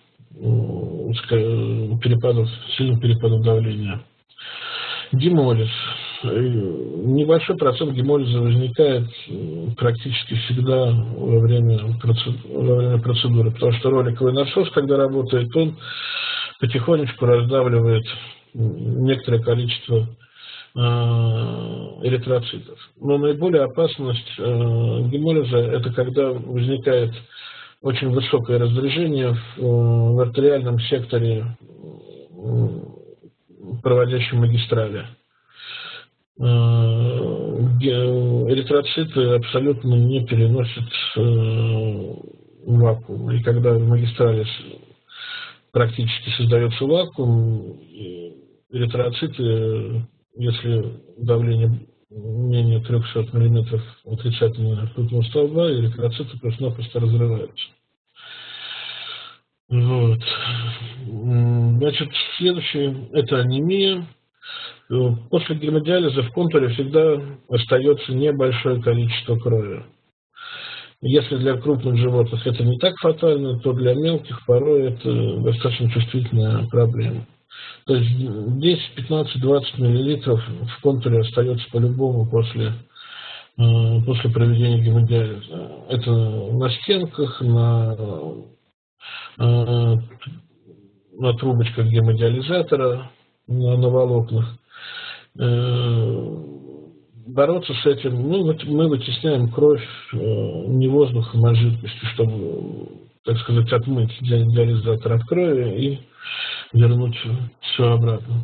э, перепадов, сильных перепадов давления. Гемолиз. Небольшой процент гемолиза возникает практически всегда во время процедуры, во время процедуры, потому что роликовый насос, когда работает, он потихонечку раздавливает некоторое количество э, эритроцитов. Но наиболее опасность э, гемолиза – это когда возникает очень высокое разрежение в, в артериальном секторе, проводящем магистрали. Эритроциты абсолютно не переносят вакуум. И когда в магистрали практически создается вакуум, эритроциты, если давление менее трехсот миллиметров отрицательного ртутного столба, эритроциты просто-напросто разрываются. Вот. Значит, следующее – это анемия. После гемодиализа в контуре всегда остается небольшое количество крови. Если для крупных животных это не так фатально, то для мелких порой это достаточно чувствительная проблема. То есть десять, пятнадцать, двадцать миллилитров в контуре остается по-любому после после проведения гемодиализа. Это на стенках, на, на трубочках гемодиализатора, на, на волокнах. Бороться с этим, ну, мы вытесняем кровь не воздухом, а жидкостью, чтобы, так сказать, отмыть диализатор от крови и вернуть все обратно.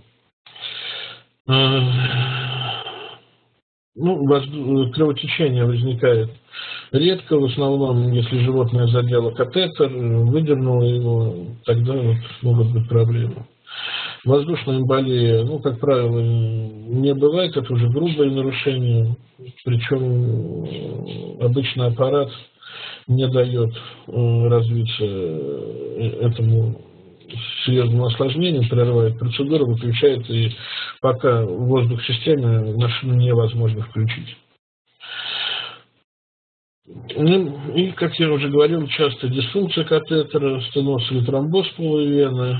Ну, кровотечение возникает редко, в основном, если животное задело катетер, выдернуло его, тогда вот могут быть проблемы. Воздушная эмболия, ну, как правило, не бывает, это уже грубое нарушение, причем обычно аппарат не дает развиться этому серьезному осложнению, прерывает процедуру, выключает, и пока воздух в системе машину невозможно включить. Ну, и, как я уже говорил, часто дисфункция катетера, стеноз или тромбоз полой вены.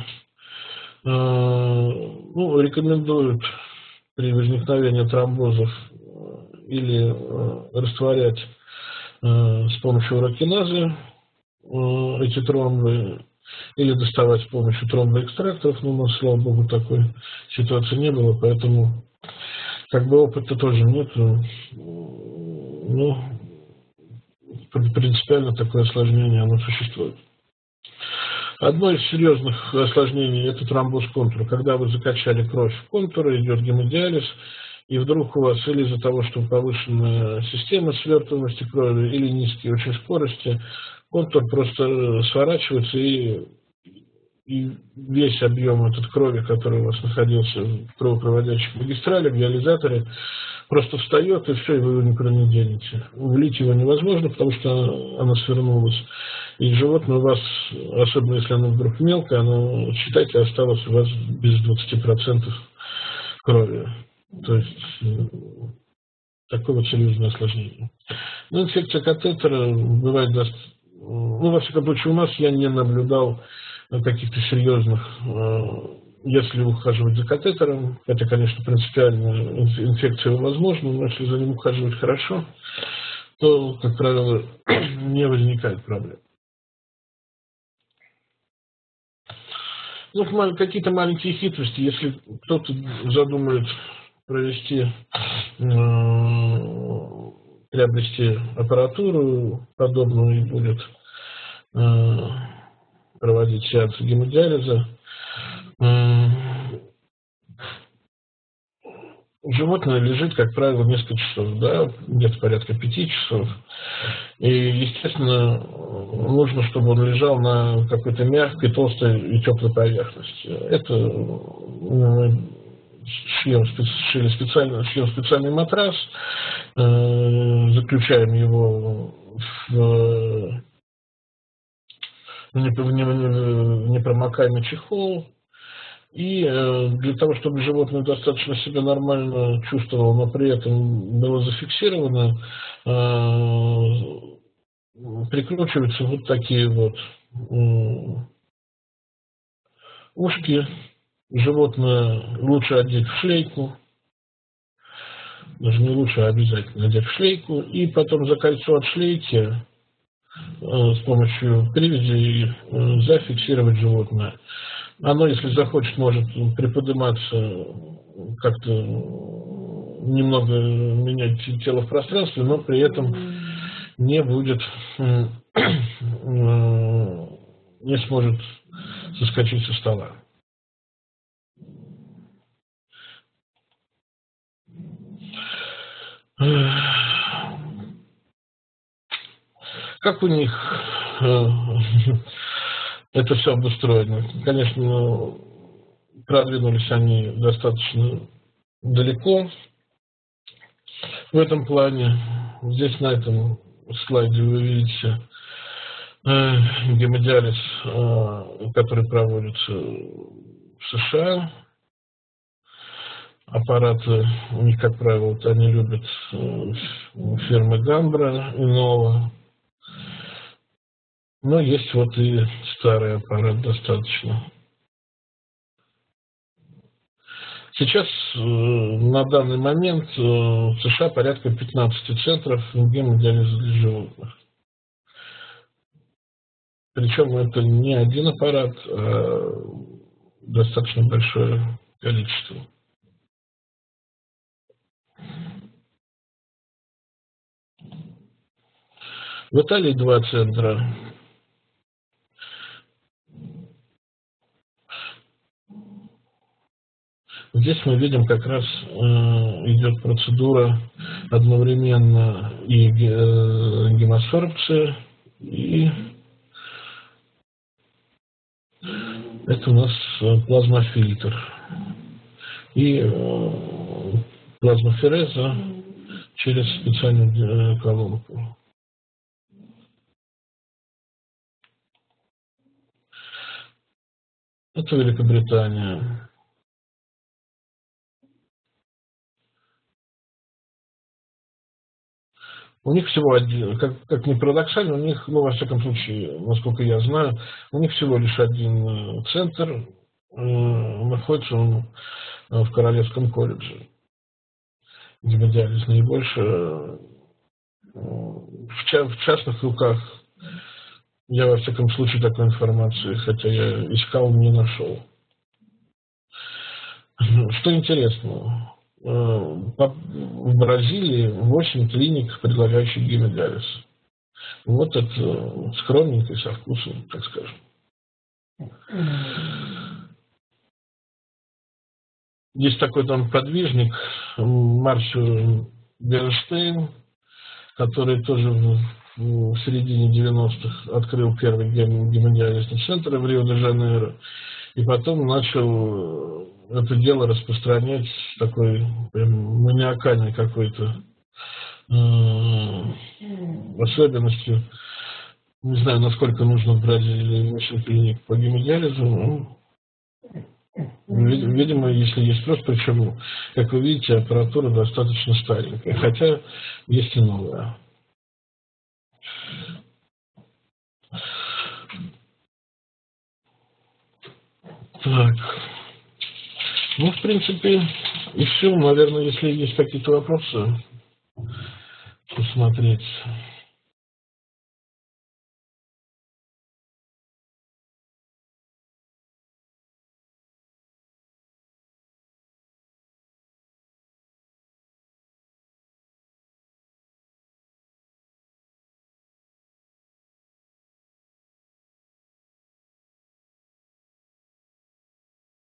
Ну, рекомендуют при возникновении тромбозов или растворять с помощью урокиназы эти тромбы, или доставать с помощью тромбоэкстракторов, но у нас, слава богу, такой ситуации не было, поэтому как бы опыта тоже нет. Ну, принципиально такое осложнение, оно существует. Одно из серьезных осложнений – это тромбоз контура. Когда вы закачали кровь в контур, идет гемодиализ, и вдруг у вас или из-за того, что повышенная система свертываемости крови, или низкие очень скорости, контур просто сворачивается, и, и весь объем этот крови, который у вас находился в кровопроводящих магистралях, в диализаторе, просто встает, и все, и вы его никуда не денете. Влить его невозможно, потому что оно свернулось. И животное у вас, особенно если оно вдруг мелкое, оно, считайте, осталось у вас без двадцати процентов крови. То есть такое вот серьезное осложнение. Ну, инфекция катетера бывает достаточно. Ну, во всяком случае, у нас я не наблюдал каких-то серьезных, если ухаживать за катетером, это, конечно, принципиально инфекция возможна, но если за ним ухаживать хорошо, то, как правило, не возникает проблем. Ну, какие-то маленькие хитрости, если кто-то задумает провести, приобрести аппаратуру подобную и будет проводить сеансы гемодиализа, животное лежит, как правило, несколько часов, да, где-то порядка пяти часов. И, естественно, нужно, чтобы он лежал на какой-то мягкой, толстой и теплой поверхности. Это шьем, шили специально, шьем специальный матрас, э, заключаем его в непромокаемый чехол. И э, для того, чтобы животное достаточно себя нормально чувствовало, но при этом было зафиксировано, э, прикручиваются вот такие вот э, ушки. Животное лучше одеть в шлейку, даже не лучше, а обязательно одеть в шлейку, и потом за кольцо от шлейки э, с помощью привязи э, зафиксировать животное. Оно, если захочет, может приподниматься, как-то немного менять тело в пространстве, но при этом не будет, не сможет соскочить со стола. Как у них это все обустроено? Конечно, продвинулись они достаточно далеко в этом плане. Здесь на этом слайде вы видите гемодиализ, который проводится в США. Аппараты у них, как правило, они любят фирмы Гамбра и Нова. Но есть вот и старый аппарат достаточно Сейчас э, на данный момент э, в США порядка пятнадцати центров гемодиализа для животных. Причем это не один аппарат, а достаточно большое количество. В Италии два центра. Здесь мы видим, как раз э, идет процедура одновременно и э, гемосорбция, и это у нас плазмофильтр. И э, плазмофереза через специальную э, колонку. Это Великобритания. У них всего один, как, как ни парадоксально, у них, ну, во всяком случае, насколько я знаю, у них всего лишь один центр, э, находится он в Королевском колледже. Гемодиализ наибольше э, в, ча в частных руках. Я, во всяком случае, такой информации, хотя я искал, не нашел. Что интересно, в Бразилии восемь клиник, предлагающих гемодиализ. Вот это скромненько и со вкусом, так скажем. Есть такой там подвижник Марсио Бернштейн, который тоже в, в середине девяностых открыл первый гемодиализный центр в Рио-де-Жанейро. И потом начал это дело распространять с такой прям маниакальной какой-то э, особенностью. Не знаю, насколько нужно в Бразилии восемь клиник по гемодиализу. Ну, видимо, если есть спрос, причем, как вы видите, аппаратура достаточно старенькая, хотя есть и новая. Так. Ну, в принципе, и все. Наверное, если есть какие-то вопросы, посмотреть.